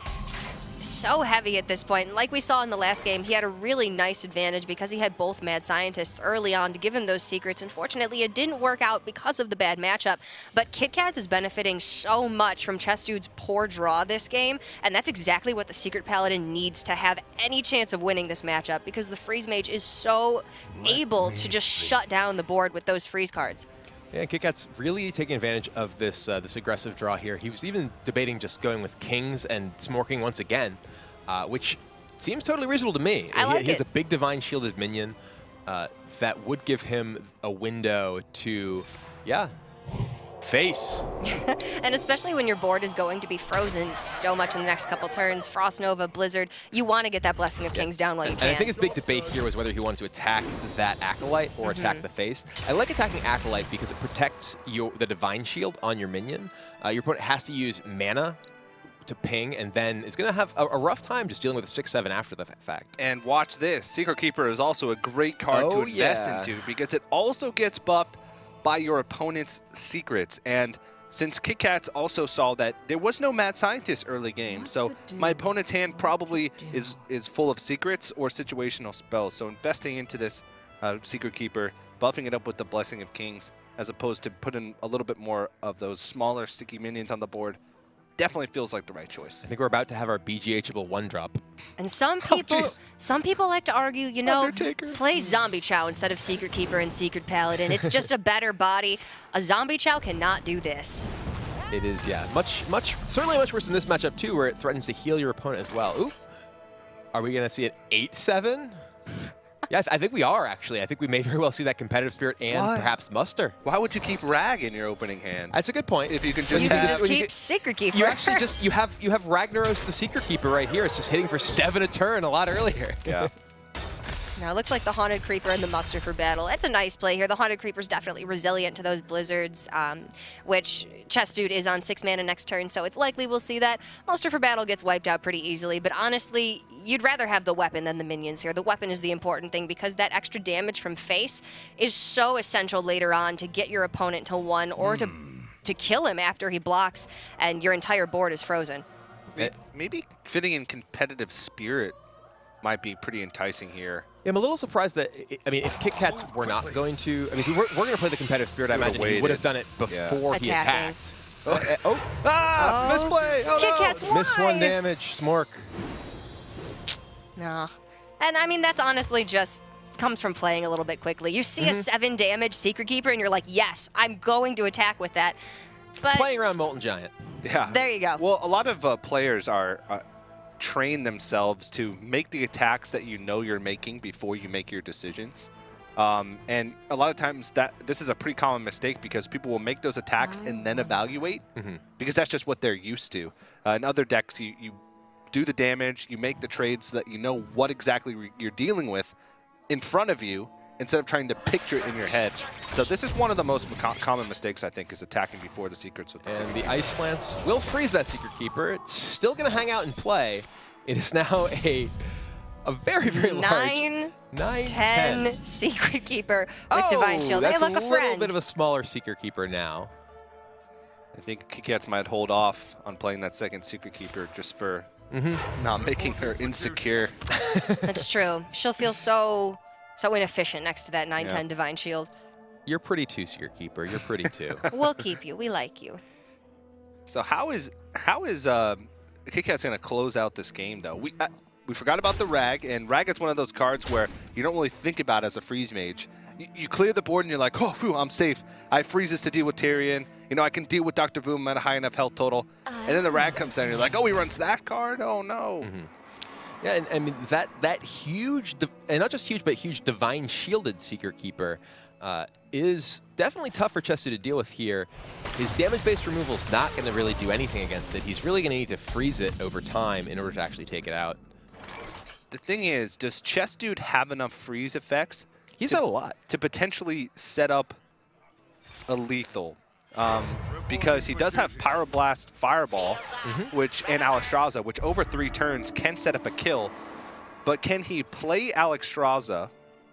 So heavy at this point. And like we saw in the last game, he had a really nice advantage because he had both Mad Scientists early on to give him those secrets. Unfortunately, it didn't work out because of the bad matchup. But KitKat is benefiting so much from Chessdude's poor draw this game, and that's exactly what the Secret Paladin needs to have any chance of winning this matchup, because the Freeze Mage is so able to just shut down the board with those freeze cards. Yeah, KitKat's really taking advantage of this uh, this aggressive draw here. He was even debating just going with Kings and Smorking once again, uh, which seems totally reasonable to me. I like he, he has it. a big Divine Shielded minion uh, that would give him a window to, yeah, face. And especially when your board is going to be frozen so much in the next couple turns, Frost Nova, Blizzard, you want to get that Blessing of Kings down while you And can. I think his big debate here was whether he wanted to attack that Acolyte or attack Mm-hmm. the face. I like attacking Acolyte because it protects your, the Divine Shield on your minion. Uh, your opponent has to use mana to ping, and then it's going to have a, a rough time just dealing with a six seven after the fact. And watch this. Secret Keeper is also a great card to Oh, invest yeah. into because it also gets buffed by your opponent's secrets. And since KitKat also saw that there was no Mad Scientist early game, so my opponent's hand probably is, is full of secrets or situational spells. So investing into this uh, Secret Keeper, buffing it up with the Blessing of Kings, as opposed to putting a little bit more of those smaller sticky minions on the board, definitely feels like the right choice. I think we're about to have our B G H-able one drop. And some Oh, people, jeez. some people like to argue, you know, Undertaker. play Zombie Chow instead of Secret Keeper and Secret Paladin. It's just a better body. A Zombie Chow cannot do this. It is, yeah, much, much, certainly much worse in this matchup too, where it threatens to heal your opponent as well. Ooh, are we gonna see an eight seven? Yeah, I, th I think we are actually. I think we may very well see that competitive spirit and Why? perhaps muster. Why would you keep Rag in your opening hand? That's a good point. If you can just You can can have... just when you keep get- Secret Keeper. You actually just you have you have Ragnaros the Secret Keeper right here. It's just hitting for seven a turn a lot earlier. Yeah. Now, it looks like the Haunted Creeper and the Muster for battle. It's a nice play here. The Haunted Creeper's definitely resilient to those blizzards, um, which Chessdude is on six mana next turn, so it's likely we'll see that. Muster for battle gets wiped out pretty easily, but honestly, you'd rather have the weapon than the minions here. The weapon is the important thing because that extra damage from face is so essential later on to get your opponent to one or to, to kill him after he blocks and your entire board is frozen. May- Maybe fitting in Competitive Spirit might be pretty enticing here. Yeah, I'm a little surprised that, I mean, if KitKats were not going to, I mean, if we were, we're going to play the competitive spirit, I Would've imagine he would waited. have done it Yeah. before he Attacking. attacked. Oh, uh, oh, Ah! Oh. Misplay! Oh, Kit no! Kats, why? missed one damage, Smork. No. And I mean, that's honestly just comes from playing a little bit quickly. You see a seven damage Secret Keeper and you're like, yes, I'm going to attack with that. But Playing around Molten Giant. Yeah. there you go. Well, a lot of uh, players are uh, train themselves to make the attacks that you know you're making before you make your decisions. Um, and a lot of times that this is a pretty common mistake because people will make those attacks and then evaluate Mhm. because that's just what they're used to. Uh, in other decks, you, you do the damage, you make the trades so that you know what exactly re- you're dealing with in front of you instead of trying to picture it in your head. So this is one of the most co- common mistakes, I think, is attacking before the secrets with the And secret. the Ice Lance will freeze that Secret Keeper. It's still going to hang out and play. It is now a a very, very large Nine, nine, ten Secret Keeper with Oh, Divine Shield. Hey, that's look, a a little friend. bit of a smaller Secret Keeper now. I think KitKats might hold off on playing that second Secret Keeper just for Mm-hmm. not making her insecure. That's true. She'll feel so so inefficient next to that nine ten Yeah. Divine Shield. You're pretty too, Secret Keeper. You're pretty too. We'll keep you. We like you. So how is how is uh, KitKat's going to close out this game, though? We uh, we forgot about the Rag, and Rag is one of those cards where you don't really think about as a freeze mage. You, you clear the board, and you're like, oh, phew, I'm safe. I have freezes to deal with Tyrion. You know, I can deal with Doctor Boom at a high enough health total. Uh, and then the Rag comes in, and you're like, oh, he runs that card? Oh, no. Mm-hmm. Yeah, and I mean, that, that huge, and not just huge, but huge Divine Shielded Secret Keeper uh, is definitely tough for Chestu to deal with here. His damage-based removal is not going to really do anything against it. He's really going to need to freeze it over time in order to actually take it out. The thing is, does Chestu have enough freeze effects? He's to, had a lot. To potentially set up a lethal. Um, because he does have Pyroblast Fireball, mm-hmm. which and Alexstrasza, which over three turns can set up a kill. But can he play Alexstrasza,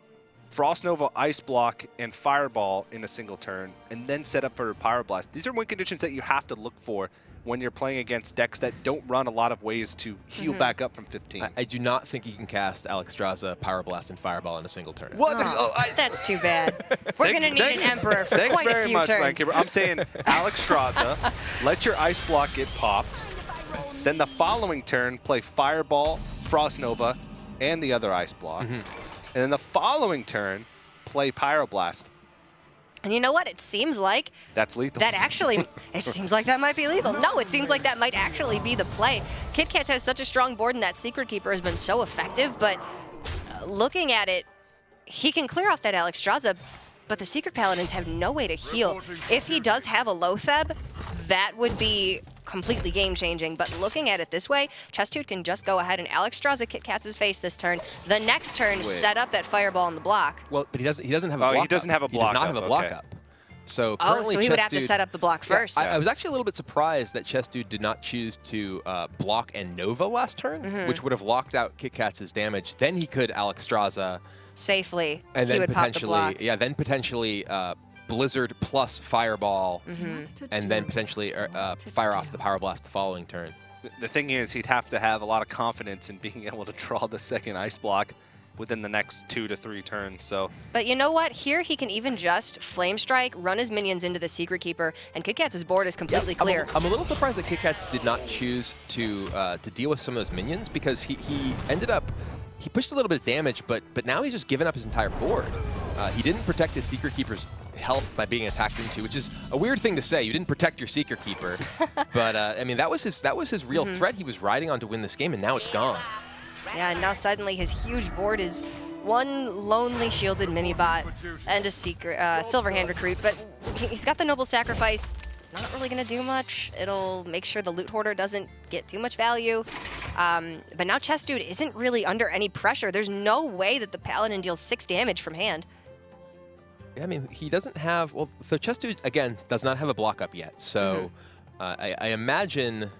Frost Nova, Ice Block, and Fireball in a single turn, and then set up for Pyroblast? These are win conditions that you have to look for when you're playing against decks that don't run a lot of ways to heal mm-hmm. back up from fifteen. I, I do not think he can cast Alexstrasza, Pyroblast, and Fireball in a single turn. What? Oh, Oh, I, that's too bad. We're going to need thanks, an Emperor for thanks quite very a few much, turns. Rankkeeper. I'm saying Alexstrasza, let your Ice Block get popped. Then the following turn, play Fireball, Frost Nova, and the other Ice Block. Mm-hmm. And then the following turn, play Pyroblast. And you know what? It seems like that's lethal. That actually, it seems like that might be lethal. No, it seems like that might actually be the play. KitKat has such a strong board, and that Secret Keeper has been so effective. But uh, looking at it, he can clear off that Alexstrasza, but the Secret Paladins have no way to heal. If he does have a Loatheb, that would be completely game-changing. But looking at it this way, Chestu can just go ahead and Alexstrasza KitKat's face this turn. The next turn, Wait. set up that Fireball on the block. Well, but he doesn't. He doesn't have a oh, block. he doesn't up. have a block. He does not up. have a block okay. up. So oh, currently, so he Chestu, would have to set up the block first. Yeah, I, I was actually a little bit surprised that Chestu did not choose to uh, block and Nova last turn, mm-hmm. which would have locked out KitKat's damage. Then he could Alexstrasza safely. And he then would potentially, pop the block. yeah, then potentially uh, Blizzard plus Fireball, mm-hmm. and then potentially uh, fire off the Pyroblast the following turn. The thing is, he'd have to have a lot of confidence in being able to draw the second Ice Block within the next two to three turns. So, but you know what? Here he can even just Flame Strike, run his minions into the Secret Keeper, and KitKat's board is completely yeah, clear. I'm a, I'm a little surprised that KitKat did not choose to uh, to deal with some of those minions, because he, he ended up he pushed a little bit of damage, but but now he's just given up his entire board. Uh, he didn't protect his Secret Keeper's health by being attacked into, which is a weird thing to say. You didn't protect your Secret Keeper, but uh, I mean that was his that was his real mm-hmm. threat he was riding on to win this game, and now it's gone. Yeah, and now suddenly his huge board is one lonely shielded mini bot and a secret uh, Silverhand recruit, but he's got the Noble Sacrifice. Not really going to do much. It'll make sure the Loot Hoarder doesn't get too much value. Um, but now Chestu isn't really under any pressure. There's no way that the Paladin deals six damage from hand. Yeah, I mean, he doesn't have... Well, the Chestu, again, does not have a block up yet. So mm-hmm. uh, I, I imagine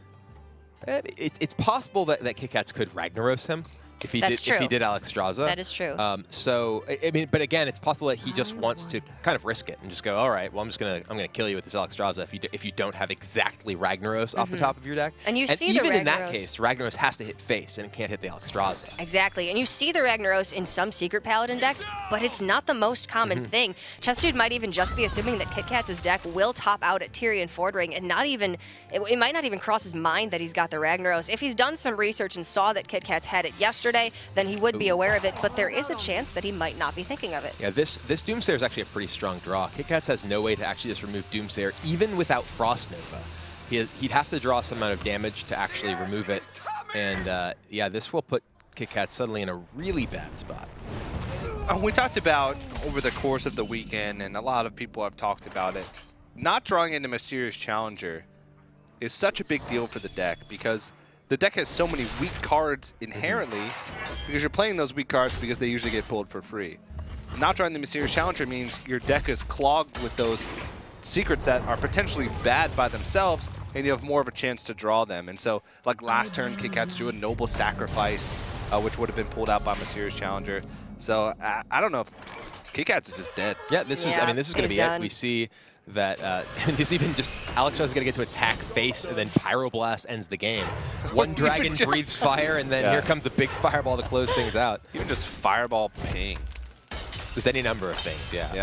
it, it's possible that, that KitKat could Ragnaros him. If he That's did, true. if he did Alexstrasza, that is true. Um, so I, I mean, but again, it's possible that he just wants to kind of risk it and just go, all right, well, I'm just gonna I'm gonna kill you with this Alexstrasza if you d if you don't have exactly Ragnaros mm-hmm. off the top of your deck. And you and see even the in that Ragnaros. case, Ragnaros has to hit face and it can't hit the Alexstrasza. Exactly, and you see the Ragnaros in some Secret Paladin decks, but it's not the most common mm-hmm. thing. Chestu might even just be assuming that KitKat's deck will top out at Tyrion Fordring, and not even it, it might not even cross his mind that he's got the Ragnaros. If he's done some research and saw that KitKat's had it yesterday, then he would be aware of it, but there is a chance that he might not be thinking of it. Yeah, this this Doomsayer is actually a pretty strong draw. KitKat has no way to actually just remove Doomsayer, even without Frost Nova. He has, he'd have to draw some amount of damage to actually remove it, and uh, yeah, this will put KitKat suddenly in a really bad spot. Uh, we talked about over the course of the weekend, and a lot of people have talked about it, not drawing into Mysterious Challenger is such a big deal for the deck, because the deck has so many weak cards inherently because you're playing those weak cards because they usually get pulled for free. Not drawing the Mysterious Challenger means your deck is clogged with those secrets that are potentially bad by themselves, and you have more of a chance to draw them. And so, like last turn, KitKat drew a Noble Sacrifice, uh, which would have been pulled out by Mysterious Challenger. So I, I don't know if KitKat's just dead. Yeah, this yeah, is. I mean, this is going to be done. it. We see that uh, there's even just Alexstrasza is going to get to attack face, and then Pyroblast ends the game. One dragon just, breathes fire, and then yeah. here comes a big fireball to close things out. Even just Fireball Ping. There's any number of things, yeah. Yeah.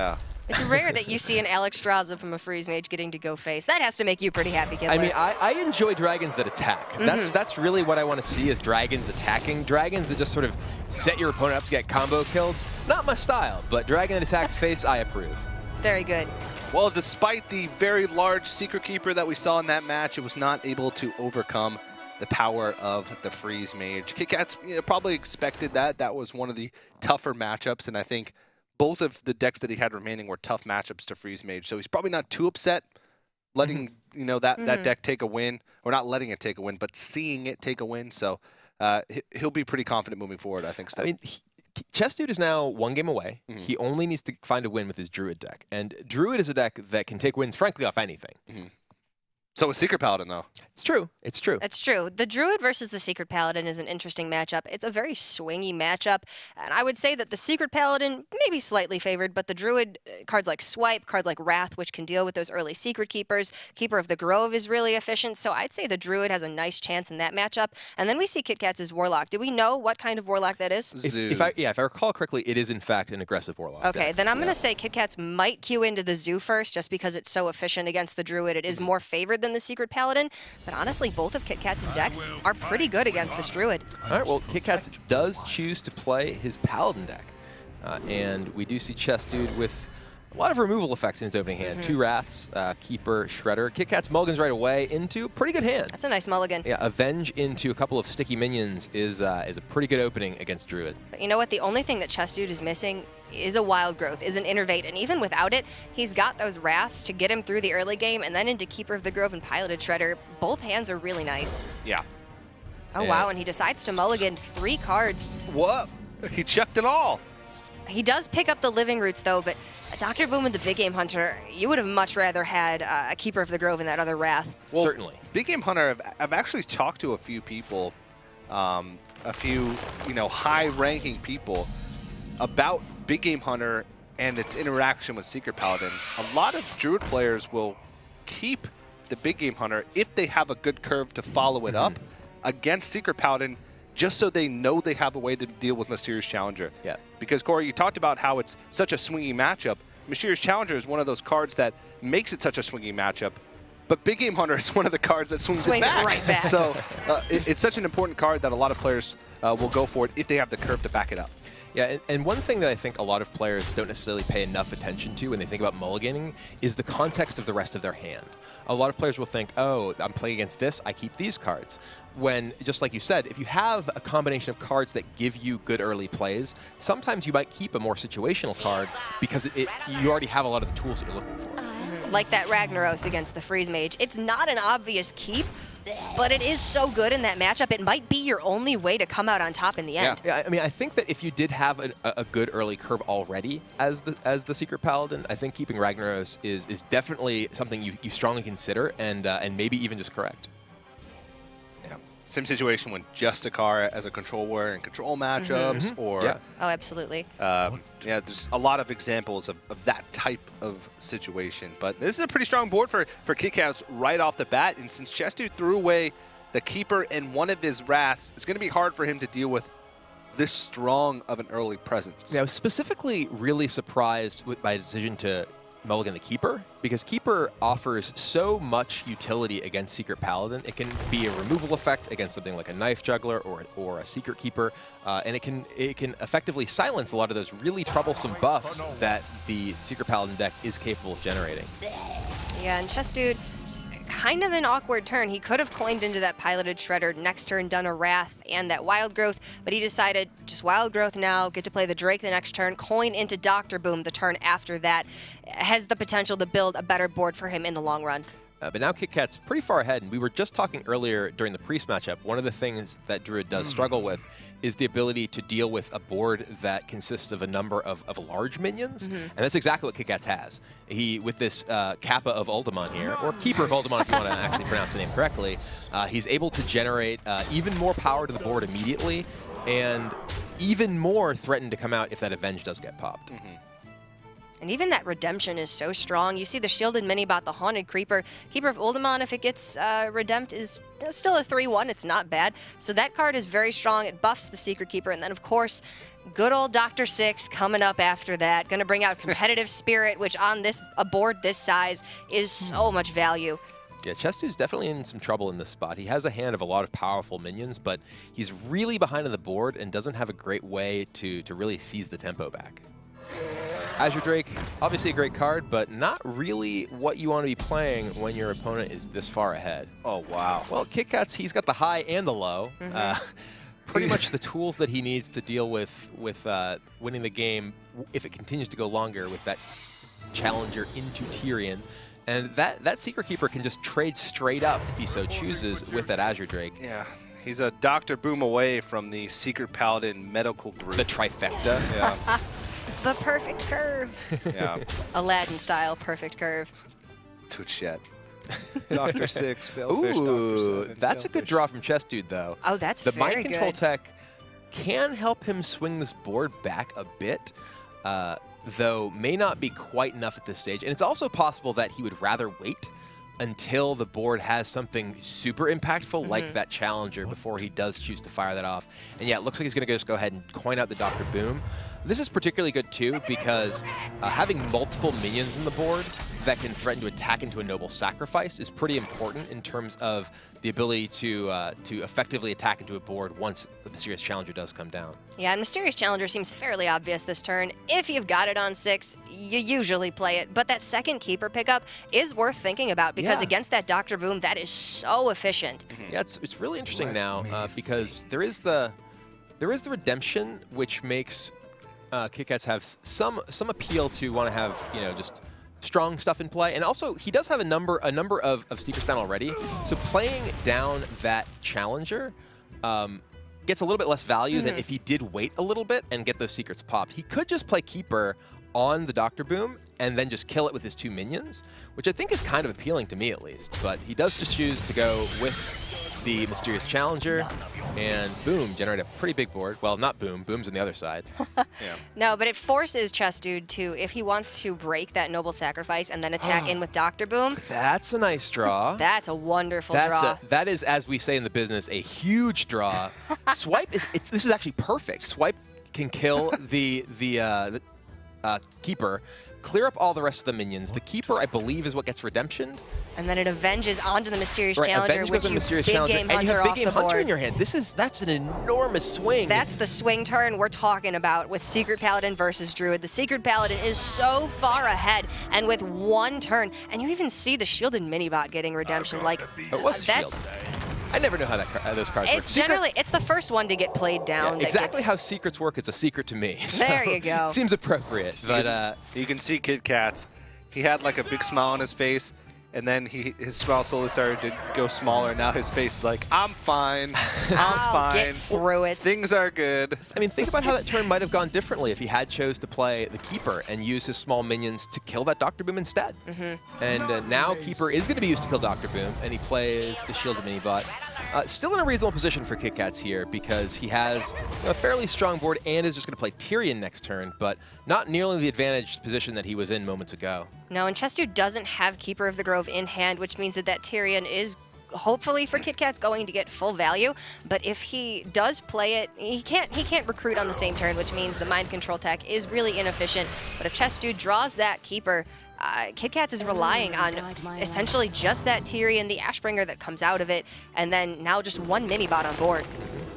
It's rare that you see an Alex Straza from a Freeze Mage getting to go face. That has to make you pretty happy, Kidler. I mean, I, I enjoy dragons that attack. Mm-hmm. That's that's really what I want to see is dragons attacking. Dragons that just sort of set your opponent up to get combo killed. Not my style, but dragon that attacks face, I approve. Very good. Well, despite the very large Secret Keeper that we saw in that match, it was not able to overcome the power of the Freeze Mage. KitKat's you know, probably expected that. That was one of the tougher matchups, and I think both of the decks that he had remaining were tough matchups to Freeze Mage. So he's probably not too upset letting mm-hmm. you know that, mm-hmm. that deck take a win, or not letting it take a win, but seeing it take a win. So uh, he'll be pretty confident moving forward, I think. Still. I mean, he, Chess Dude is now one game away. Mm-hmm. He only needs to find a win with his Druid deck. And Druid is a deck that can take wins, frankly, off anything. Mm-hmm. So is Secret Paladin, though. It's true. It's true. It's true. The Druid versus the Secret Paladin is an interesting matchup. It's a very swingy matchup, and I would say that the Secret Paladin may be slightly favored, but the Druid, cards like Swipe, cards like Wrath, which can deal with those early Secret Keepers, Keeper of the Grove is really efficient, so I'd say the Druid has a nice chance in that matchup. And then we see KitKat's Warlock. Do we know what kind of Warlock that is? If, if I, yeah, if I recall correctly, it is in fact an aggressive Warlock. Okay, deck. then I'm yeah. going to say KitKat's might queue into the Zoo first, just because it's so efficient against the Druid. It is more favored than the Secret Paladin. But honestly, both of KitKat's decks are pretty good against this Druid. All right, well, KitKat does choose to play his Paladin deck. Uh, and we do see Chess Dude with a lot of removal effects in his opening hand. Mm-hmm. Two Wraths, uh, Keeper, Shredder. KitKat's mulligans right away into a pretty good hand. That's a nice mulligan. Yeah, Avenge into a couple of sticky minions is uh, is a pretty good opening against Druid. But you know what? The only thing that Chess Dude is missing is a Wild Growth, is an Innervate, and even without it, he's got those Wraths to get him through the early game, and then into Keeper of the Grove and Piloted Shredder. Both hands are really nice. Yeah. Oh, and wow, and he decides to mulligan three cards. What? He chucked it all. He does pick up the Living Roots, though, but Doctor Boom and the Big Game Hunter, you would have much rather had uh, a Keeper of the Grove and that other Wrath. Well, certainly. Big Game Hunter, I've, I've actually talked to a few people, um, a few, you know, high-ranking people about Big Game Hunter and its interaction with Secret Paladin. A lot of Druid players will keep the Big Game Hunter if they have a good curve to follow it mm-hmm. up against Secret Paladin, just so they know they have a way to deal with Mysterious Challenger. Yeah. Because, Corey, you talked about how it's such a swingy matchup. Mysterious Challenger is one of those cards that makes it such a swingy matchup, but Big Game Hunter is one of the cards that swings, swings it back. It right back. So uh, it, it's such an important card that a lot of players uh, will go for it if they have the curve to back it up. Yeah, and, and one thing that I think a lot of players don't necessarily pay enough attention to when they think about mulliganing is the context of the rest of their hand. A lot of players will think, oh, I'm playing against this, I keep these cards. When, just like you said, if you have a combination of cards that give you good early plays, sometimes you might keep a more situational card because it, it, you already have a lot of the tools that you're looking for. Like that Ragnaros against the Freeze Mage. It's not an obvious keep, but it is so good in that matchup. It might be your only way to come out on top in the end. Yeah, yeah I mean, I think that if you did have a, a good early curve already as the as the Secret Paladin, I think keeping Ragnaros is is definitely something you, you strongly consider and uh, and maybe even just correct. Yeah. Same situation when Justicar as a control warrior in control matchups, mm-hmm. or yeah. Oh, absolutely. Uh, yeah, there's a lot of examples of, of that type of situation. But this is a pretty strong board for, for KitKat right off the bat. And since Chess Dude threw away the Keeper and one of his Wraths, it's going to be hard for him to deal with this strong of an early presence. Yeah, I was specifically really surprised with my decision to mulligan the Keeper, because Keeper offers so much utility against Secret Paladin. It can be a removal effect against something like a Knife Juggler or, or a Secret Keeper, uh, and it can it can effectively silence a lot of those really troublesome buffs that the Secret Paladin deck is capable of generating. Yeah, and Chess Dude, kind of an awkward turn. He could have coined into that Piloted Shredder next turn, done a Wrath and that Wild Growth, but he decided just Wild Growth now, get to play the Drake the next turn, coin into Doctor Boom the turn after that. Has the potential to build a better board for him in the long run. Uh, but now KitKat's pretty far ahead, and we were just talking earlier during the Priest matchup, one of the things that Druid does struggle with is the ability to deal with a board that consists of a number of, of large minions, mm-hmm. and that's exactly what KitKat has. He, with this uh, Kappa of Uldamon here, or Keeper of Uldamon if you want to actually pronounce the name correctly, uh, he's able to generate uh, even more power to the board immediately, and even more threaten to come out if that Avenge does get popped. Mm-hmm. And even that Redemption is so strong. You see the Shielded Minibot, the Haunted Creeper. Keeper of Uldamon, if it gets uh, Redempt, is still a three one. It's not bad. So that card is very strong. It buffs the Secret Keeper. And then, of course, Good old Doctor Six coming up after that. Going to bring out competitive spirit, which on this a board this size is so much value. Yeah, Chestu's definitely in some trouble in this spot. He has a hand of a lot of powerful minions, but he's really behind on the board and doesn't have a great way to, to really seize the tempo back. Azure Drake, obviously a great card, but not really what you want to be playing when your opponent is this far ahead. Oh, wow. Well, KitKat's, he's got the high and the low. Mm-hmm. uh, pretty much the tools that he needs to deal with with uh, winning the game if it continues to go longer with that challenger into Tyrion. And that, that Secret Keeper can just trade straight up if he so chooses with that Azure Drake. Yeah, he's a Doctor Boom away from the Secret Paladin medical group. The trifecta. Yeah. The perfect curve. Yeah. Aladdin style perfect curve. Touchette. Doctor Six, Failfish, Ooh, Doctor Seven, that's a good Failfish. draw from Chestude, though. Oh, that's the very mind control good. tech can help him swing this board back a bit, uh, though may not be quite enough at this stage. And it's also possible that he would rather wait until the board has something super impactful mm-hmm. like that challenger before he does choose to fire that off. And yeah, it looks like he's going to just go ahead and coin out the Doctor Boom. This is particularly good too because uh, having multiple minions in the board that can threaten to attack into a Noble Sacrifice is pretty important in terms of the ability to uh, to effectively attack into a board once the Mysterious Challenger does come down. Yeah, and Mysterious Challenger seems fairly obvious this turn. If you've got it on six, you usually play it, but that second Keeper pickup is worth thinking about because yeah. against that Doctor Boom, that is so efficient. Mm-hmm. Yeah, it's, it's really interesting now uh, because there is the there is the redemption, which makes uh, KitKats have some some appeal to want to have, you know, just strong stuff in play. And also, he does have a number a number of, of Secret Span already. So playing down that Challenger um, gets a little bit less value mm-hmm. than if he did wait a little bit and get those secrets popped. He could just play Keeper on the Doctor Boom and then just kill it with his two minions, which I think is kind of appealing to me at least. But he does just choose to go with the Mysterious Challenger, and boom, generate a pretty big board. Well, not boom, boom's on the other side. Yeah. No, but it forces Chestude to, if he wants to break that Noble Sacrifice and then attack in with Doctor Boom. That's a nice draw. That's a wonderful That's draw. A, that is, as we say in the business, a huge draw. Swipe is, it, this is actually perfect. Swipe can kill the, the, uh, the uh, Keeper, clear up all the rest of the minions. The Keeper, I believe, is what gets redemptioned. And then it avenges onto the Mysterious right, Challenger, Avenge which goes you Mysterious big Challenger, game and you hunter have off big game the board. hunter in your hand. This is that's an enormous swing. That's the swing turn we're talking about with Secret Paladin versus Druid. The Secret Paladin is so far ahead, and with one turn, and you even see the shielded minibot getting redemption. Like it was that's. Shield. I never know how that how those cards work. It's generally it's the first one to get played down. Yeah, exactly gets... how secrets work. It's a secret to me. So there you go. Seems appropriate, but uh, you can see KitKats. He had like a big smile on his face, and then he his smile slowly started to go smaller. Now his face is like, I'm fine. I'm I'll fine. Get through it. Things are good. I mean, think about how that turn might have gone differently if he had chose to play the Keeper and use his small minions to kill that Doctor Boom instead. Mm-hmm. And uh, now Keeper is going to be used to kill Doctor Boom, and he plays the shielded minibot. Uh, still in a reasonable position for KitKats here because he has a fairly strong board and is just going to play Tyrion next turn, but not nearly the advantaged position that he was in moments ago. No, and Chestude doesn't have Keeper of the Grove in hand, which means that that Tyrion is hopefully for KitKats going to get full value. But if he does play it, he can't he can't recruit on the same turn, which means the mind control tech is really inefficient. But if Chestude draws that Keeper, Uh, KitKats is relying on essentially just that Tyrion, the Ashbringer that comes out of it, and then now just one mini-bot on board.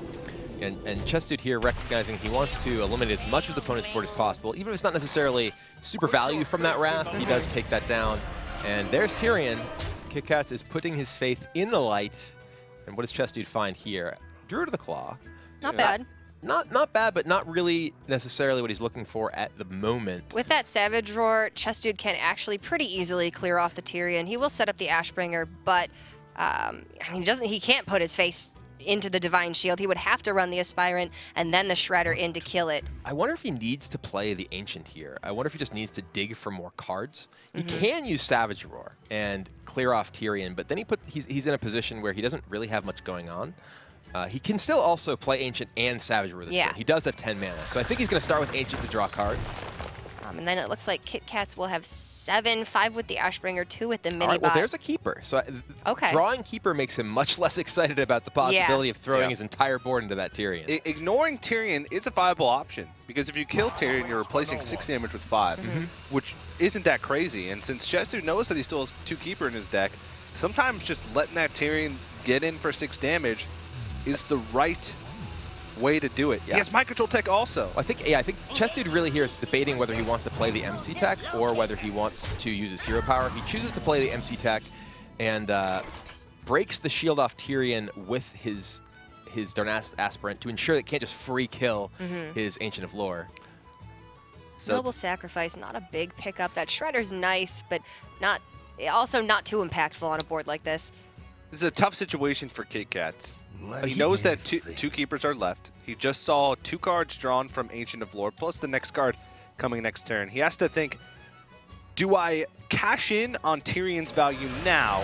And, and Chestude here recognizing he wants to eliminate as much of his opponent's board as possible. Even if it's not necessarily super value from that Wrath, he does take that down. And there's Tyrion. KitKats is putting his faith in the light. And what does Chestude find here? Druid of the Claw. Not bad. Not not bad, but not really necessarily what he's looking for at the moment. With that Savage Roar, Chestude can actually pretty easily clear off the Tyrion. He will set up the Ashbringer, but um, I mean, he doesn't. He can't put his face into the Divine Shield. He would have to run the Aspirant and then the Shredder in to kill it. I wonder if he needs to play the Ancient here. I wonder if he just needs to dig for more cards. Mm-hmm. He can use Savage Roar and clear off Tyrion, but then he put he's, he's in a position where he doesn't really have much going on. Uh, he can still also play Ancient and Savage Roar this yeah. turn. He does have ten mana, so I think he's going to start with Ancient to draw cards. Um, and then it looks like Kit Kats will have seven, five with the Ashbringer, two with the mini All right, well, bot. there's a keeper. So Okay. drawing keeper makes him much less excited about the possibility Yeah. of throwing Yeah. his entire board into that Tyrion. I ignoring Tyrion is a viable option, because if you kill Tyrion, you're replacing six damage with five, Mm-hmm. which isn't that crazy. And since Chestu knows that he still has two keeper in his deck, sometimes just letting that Tyrion get in for six damage is the right way to do it. Yeah. He has mind control tech also. I think, yeah, I think Chess Dude really here is debating whether he wants to play the M C tech or whether he wants to use his hero power. He chooses to play the M C tech and uh, breaks the shield off Tyrion with his his Darnassus Aspirant to ensure that he can't just free kill Mm-hmm. his Ancient of Lore. So Noble Sacrifice, not a big pickup. That Shredder's nice, but not also not too impactful on a board like this. this is a tough situation for Kit Kats. He knows that two, two keepers are left. He just saw two cards drawn from Ancient of Lore, plus the next card coming next turn. He has to think, do I cash in on Tyrion's value now,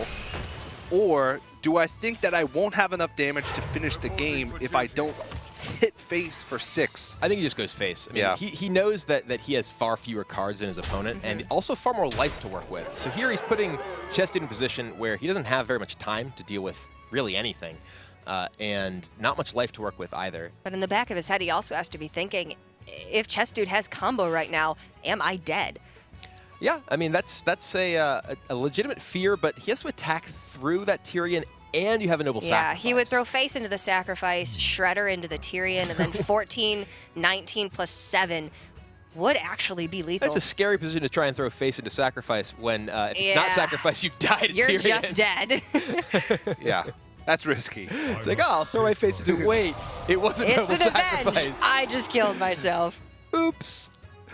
or do I think that I won't have enough damage to finish the game if I don't hit face for six? I think he just goes face. I mean, Yeah. he, he knows that, that he has far fewer cards than his opponent and also far more life to work with. So here he's putting Chess Dude in a position where he doesn't have very much time to deal with really anything. Uh, and not much life to work with either. But in the back of his head, he also has to be thinking, if Chess Dude has combo right now, am I dead? Yeah, I mean, that's that's a, uh, a, a legitimate fear, but he has to attack through that Tyrion, and you have a Noble Yeah, Sacrifice. he would throw face into the Sacrifice, Shredder into the Tyrion, and then fourteen, nineteen plus seven would actually be lethal. That's a scary position to try and throw face into Sacrifice when, uh, if it's not Yeah. Sacrifice, you die to You're Tyrion. just dead. Yeah, that's risky. It's like, oh, I'll throw my face into Wait, it wasn't It's Noble an Sacrifice. avenge. I just killed myself. Oops.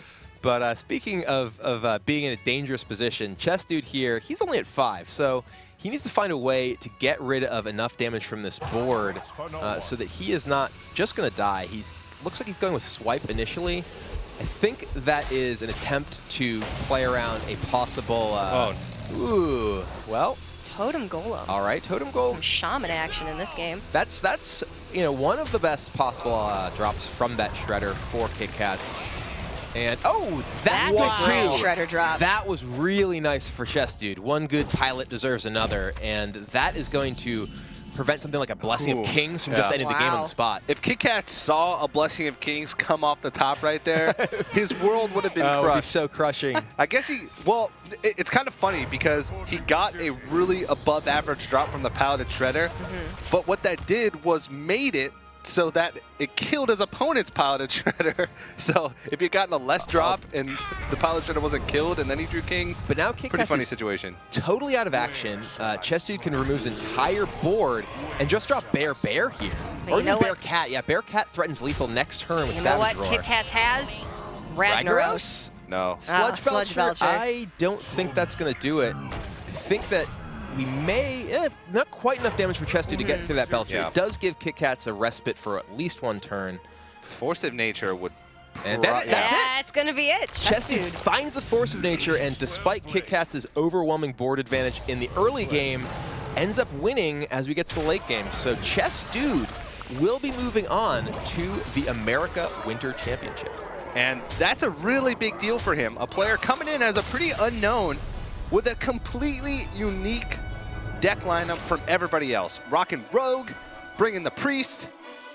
But uh, speaking of, of uh, being in a dangerous position, Chess Dude here, he's only at five, so he needs to find a way to get rid of enough damage from this board uh, so that he is not just going to die. He looks like he's going with Swipe initially. I think that is an attempt to play around a possible... Uh, Ooh, well, Totem Golem. all right, Totem Golem. Some shaman action in this game. That's, that's you know, one of the best possible uh, drops from that Shredder for Kit Kats. And, oh, that's, That's a a great coup. Shredder drop. That was really nice for Chess Dude. One good pilot deserves another, and that is going to prevent something like a Blessing Cool. of Kings from Yeah. just ending the game on Wow. the spot. If Kit Kat saw a Blessing of Kings come off the top right there, his world would have been Oh, it would be crushed. so crushing. I guess he, well, it, it's kind of funny because he got a really above average drop from the Paladin Shredder, but what that did was made it so that it killed his opponent's Paladin Shredder. So if he had gotten a less drop and the Paladin Shredder wasn't killed and then he drew Kings, But now Kit pretty Kats funny is situation. totally out of action. Uh, Chess Dude can remove his entire board and just drop Bear Bear here. But or you even know Bear what? Cat. Yeah, Bear Cat threatens lethal next turn with You know Savage what Roar. Kit Kats has? Ragnaros. No. Ah, Sludge, Sludge Belcher, Belcher. I don't think that's going to do it. I think that we may, eh, not quite enough damage for Chess Dude to get through that Belcher. Yeah. It does give Kit Kats a respite for at least one turn. Force of Nature would... And that- pro- that's yeah, it's gonna be it. Chess Chess Dude Dude. finds the Force of Nature, and despite Kit Kats' overwhelming board advantage in the early game, ends up winning as we get to the late game. So Chess Dude will be moving on to the America Winter Championships. And that's a really big deal for him. A player coming in as a pretty unknown with a completely unique deck lineup from everybody else. Rockin' Rogue, bringing the Priest,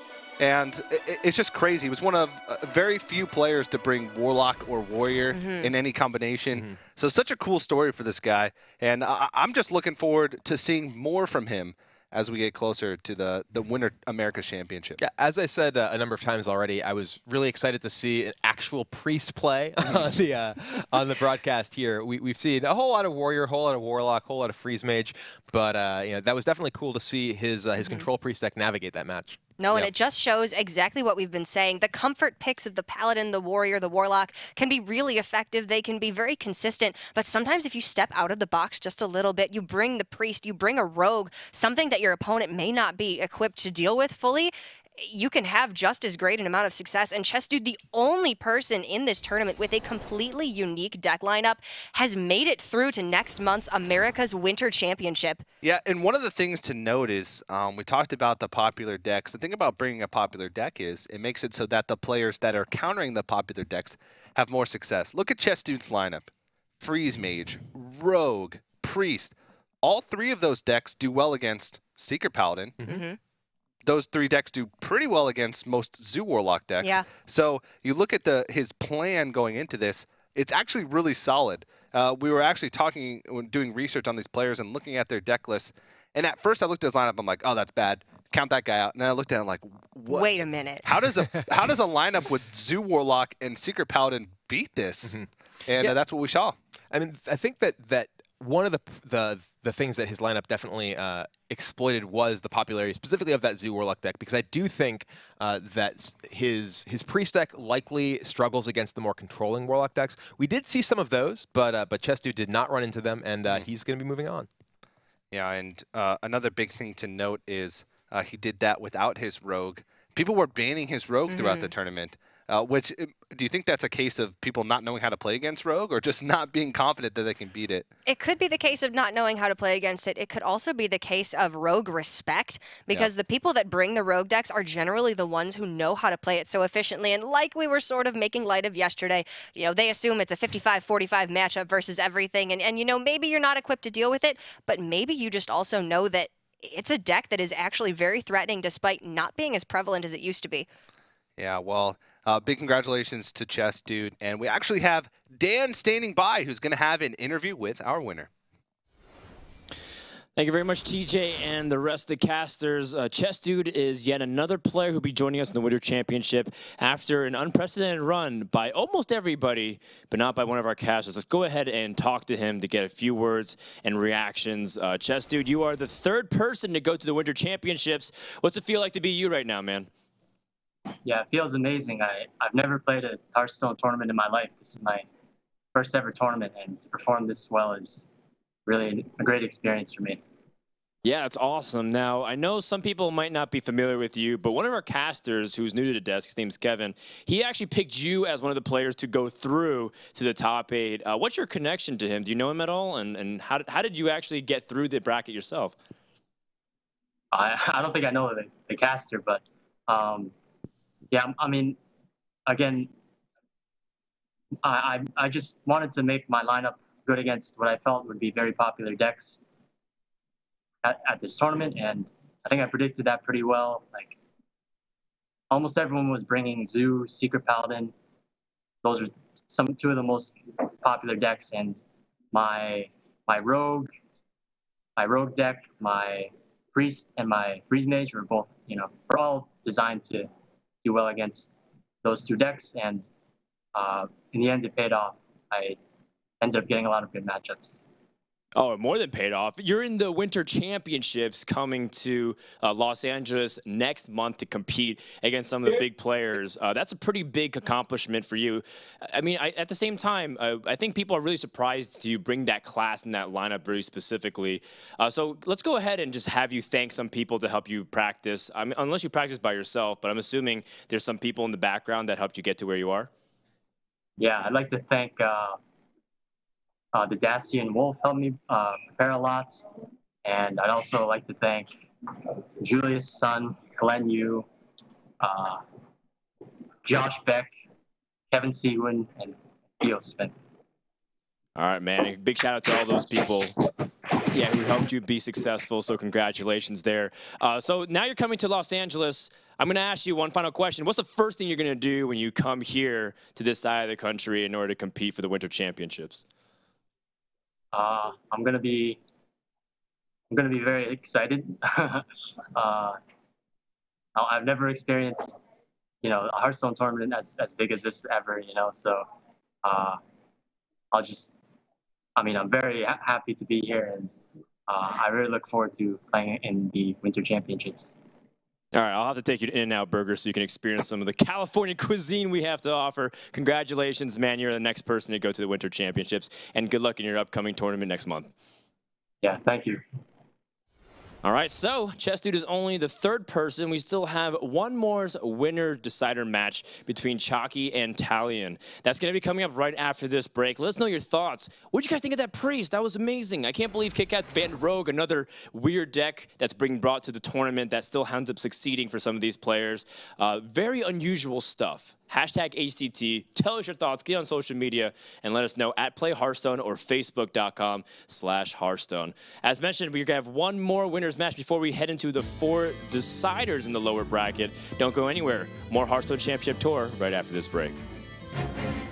and it, it's just crazy. He was one of uh, very few players to bring Warlock or Warrior in any combination. Mm-hmm. So such a cool story for this guy. And I, I'm just looking forward to seeing more from him as we get closer to the, the Winter America's Championship. Yeah, as I said uh, a number of times already, I was really excited to see an actual Priest play on the uh, on the broadcast here. We, we've seen a whole lot of Warrior, a whole lot of Warlock, a whole lot of Freeze Mage, but uh, you know, that was definitely cool to see his uh, his Control Priest deck navigate that match. No, and Yep. it just shows exactly what we've been saying. The comfort picks of the Paladin, the Warrior, the Warlock can be really effective. They can be very consistent. But sometimes if you step out of the box just a little bit, you bring the Priest, you bring a Rogue, something that your opponent may not be equipped to deal with fully, you can have just as great an amount of success. And Chess Dude, the only person in this tournament with a completely unique deck lineup, has made it through to next month's America's Winter Championship. Yeah, and one of the things to note is um, we talked about the popular decks. The thing about bringing a popular deck is it makes it so that the players that are countering the popular decks have more success. Look at Chess Dude's lineup. Freeze Mage, Rogue, Priest. All three of those decks do well against Secret Paladin. Mm-hmm. Those three decks do pretty well against most Zoo Warlock decks. Yeah. So you look at the his plan going into this, it's actually really solid. Uh, we were actually talking, doing research on these players and looking at their deck lists. And at first I looked at his lineup, I'm like, oh, that's bad. Count that guy out. And then I looked at him like, what? Wait a minute. How does a how does a lineup with Zoo Warlock and Secret Paladin beat this? Mm-hmm. And yeah. uh, that's what we saw. I mean, I think that that one of the the the things that his lineup definitely uh, exploited was the popularity, specifically of that Zoo Warlock deck, because I do think uh, that his his Priest deck likely struggles against the more controlling Warlock decks. We did see some of those, but uh, but Chess Dude did not run into them, and uh, mm. he's going to be moving on. Yeah, and uh, another big thing to note is uh, he did that without his Rogue. People were banning his Rogue mm-hmm. throughout the tournament. Uh, which, do you think that's a case of people not knowing how to play against Rogue, or just not being confident that they can beat it? It could be the case of not knowing how to play against it. It could also be the case of Rogue respect, because yeah. the people that bring the Rogue decks are generally the ones who know how to play it so efficiently. And like we were sort of making light of yesterday, you know, they assume it's a fifty-five forty-five matchup versus everything. And, and, you know, maybe you're not equipped to deal with it, but maybe you just also know that it's a deck that is actually very threatening despite not being as prevalent as it used to be. Yeah, well, uh, big congratulations to Chess Dude. And we actually have Dan standing by, who's going to have an interview with our winner. Thank you very much, T J, and the rest of the casters. Uh, Chess Dude is yet another player who'll be joining us in the Winter Championship after an unprecedented run by almost everybody, but not by one of our casters. Let's go ahead and talk to him to get a few words and reactions. Uh, Chess Dude, you are the third person to go to the Winter Championships. What's it feel like to be you right now, man? Yeah, it feels amazing. I, I've never played a Hearthstone tournament in my life. This is my first ever tournament, and to perform this well is really a great experience for me. Yeah, it's awesome. Now, I know some people might not be familiar with you, but one of our casters who's new to the desk, his name's Kevin, he actually picked you as one of the players to go through to the top eight. Uh, what's your connection to him? Do you know him at all? And, and how, how did you actually get through the bracket yourself? I, I don't think I know the, the caster, but... Um, Yeah, I mean, again, I, I I just wanted to make my lineup good against what I felt would be very popular decks at, at this tournament, and I think I predicted that pretty well. Like, almost everyone was bringing Zoo, Secret Paladin. Those are some two of the most popular decks, and my my Rogue, my Rogue deck, my Priest, and my Freeze Mage were both, you know, were all designed to do well against those two decks, and uh, in the end it paid off. I ended up getting a lot of good matchups. Oh, more than paid off. You're in the Winter Championships coming to uh, Los Angeles next month to compete against some of the big players. Uh, that's a pretty big accomplishment for you. I mean, I, at the same time, uh, I think people are really surprised to bring that class and that lineup very specifically. Uh, so let's go ahead and just have you thank some people to help you practice. I mean, unless you practice by yourself, but I'm assuming there's some people in the background that helped you get to where you are. Yeah, I'd like to thank uh, Uh, the Dacian Wolf helped me uh, prepare a lot. And I'd also like to thank Julius Sun, Glenn Yu, uh, Josh Beck, Kevin Seguin, and Theo Spin. All right, man. Big shout out to all those people, yeah, who helped you be successful. So congratulations there. Uh, so now you're coming to Los Angeles. I'm going to ask you one final question. What's the first thing you're going to do when you come here to this side of the country in order to compete for the Winter Championships? Uh, I'm gonna be, I'm gonna be very excited. uh, I've never experienced, you know, a Hearthstone tournament as as big as this ever, you know. So, uh, I'll just, I mean, I'm very ha happy to be here, and uh, I really look forward to playing in the Winter Championships. All right, I'll have to take you to In-N-Out Burger so you can experience some of the California cuisine we have to offer. Congratulations, man. You're the next person to go to the Winter Championships, and good luck in your upcoming tournament next month. Yeah, thank you. All right, so Chess Dude is only the third person. We still have one more winner decider match between Chalky and Talion. That's going to be coming up right after this break. Let us know your thoughts. What did you guys think of that Priest? That was amazing. I can't believe KitKat's banned Rogue, another weird deck that's being brought to the tournament that still ends up succeeding for some of these players. Uh, very unusual stuff. Hashtag H T T. Tell us your thoughts. Get on social media and let us know at Play Hearthstone or Facebook dot com slash Hearthstone. As mentioned, we're going to have one more winners match before we head into the four deciders in the lower bracket. Don't go anywhere. More Hearthstone Championship Tour right after this break.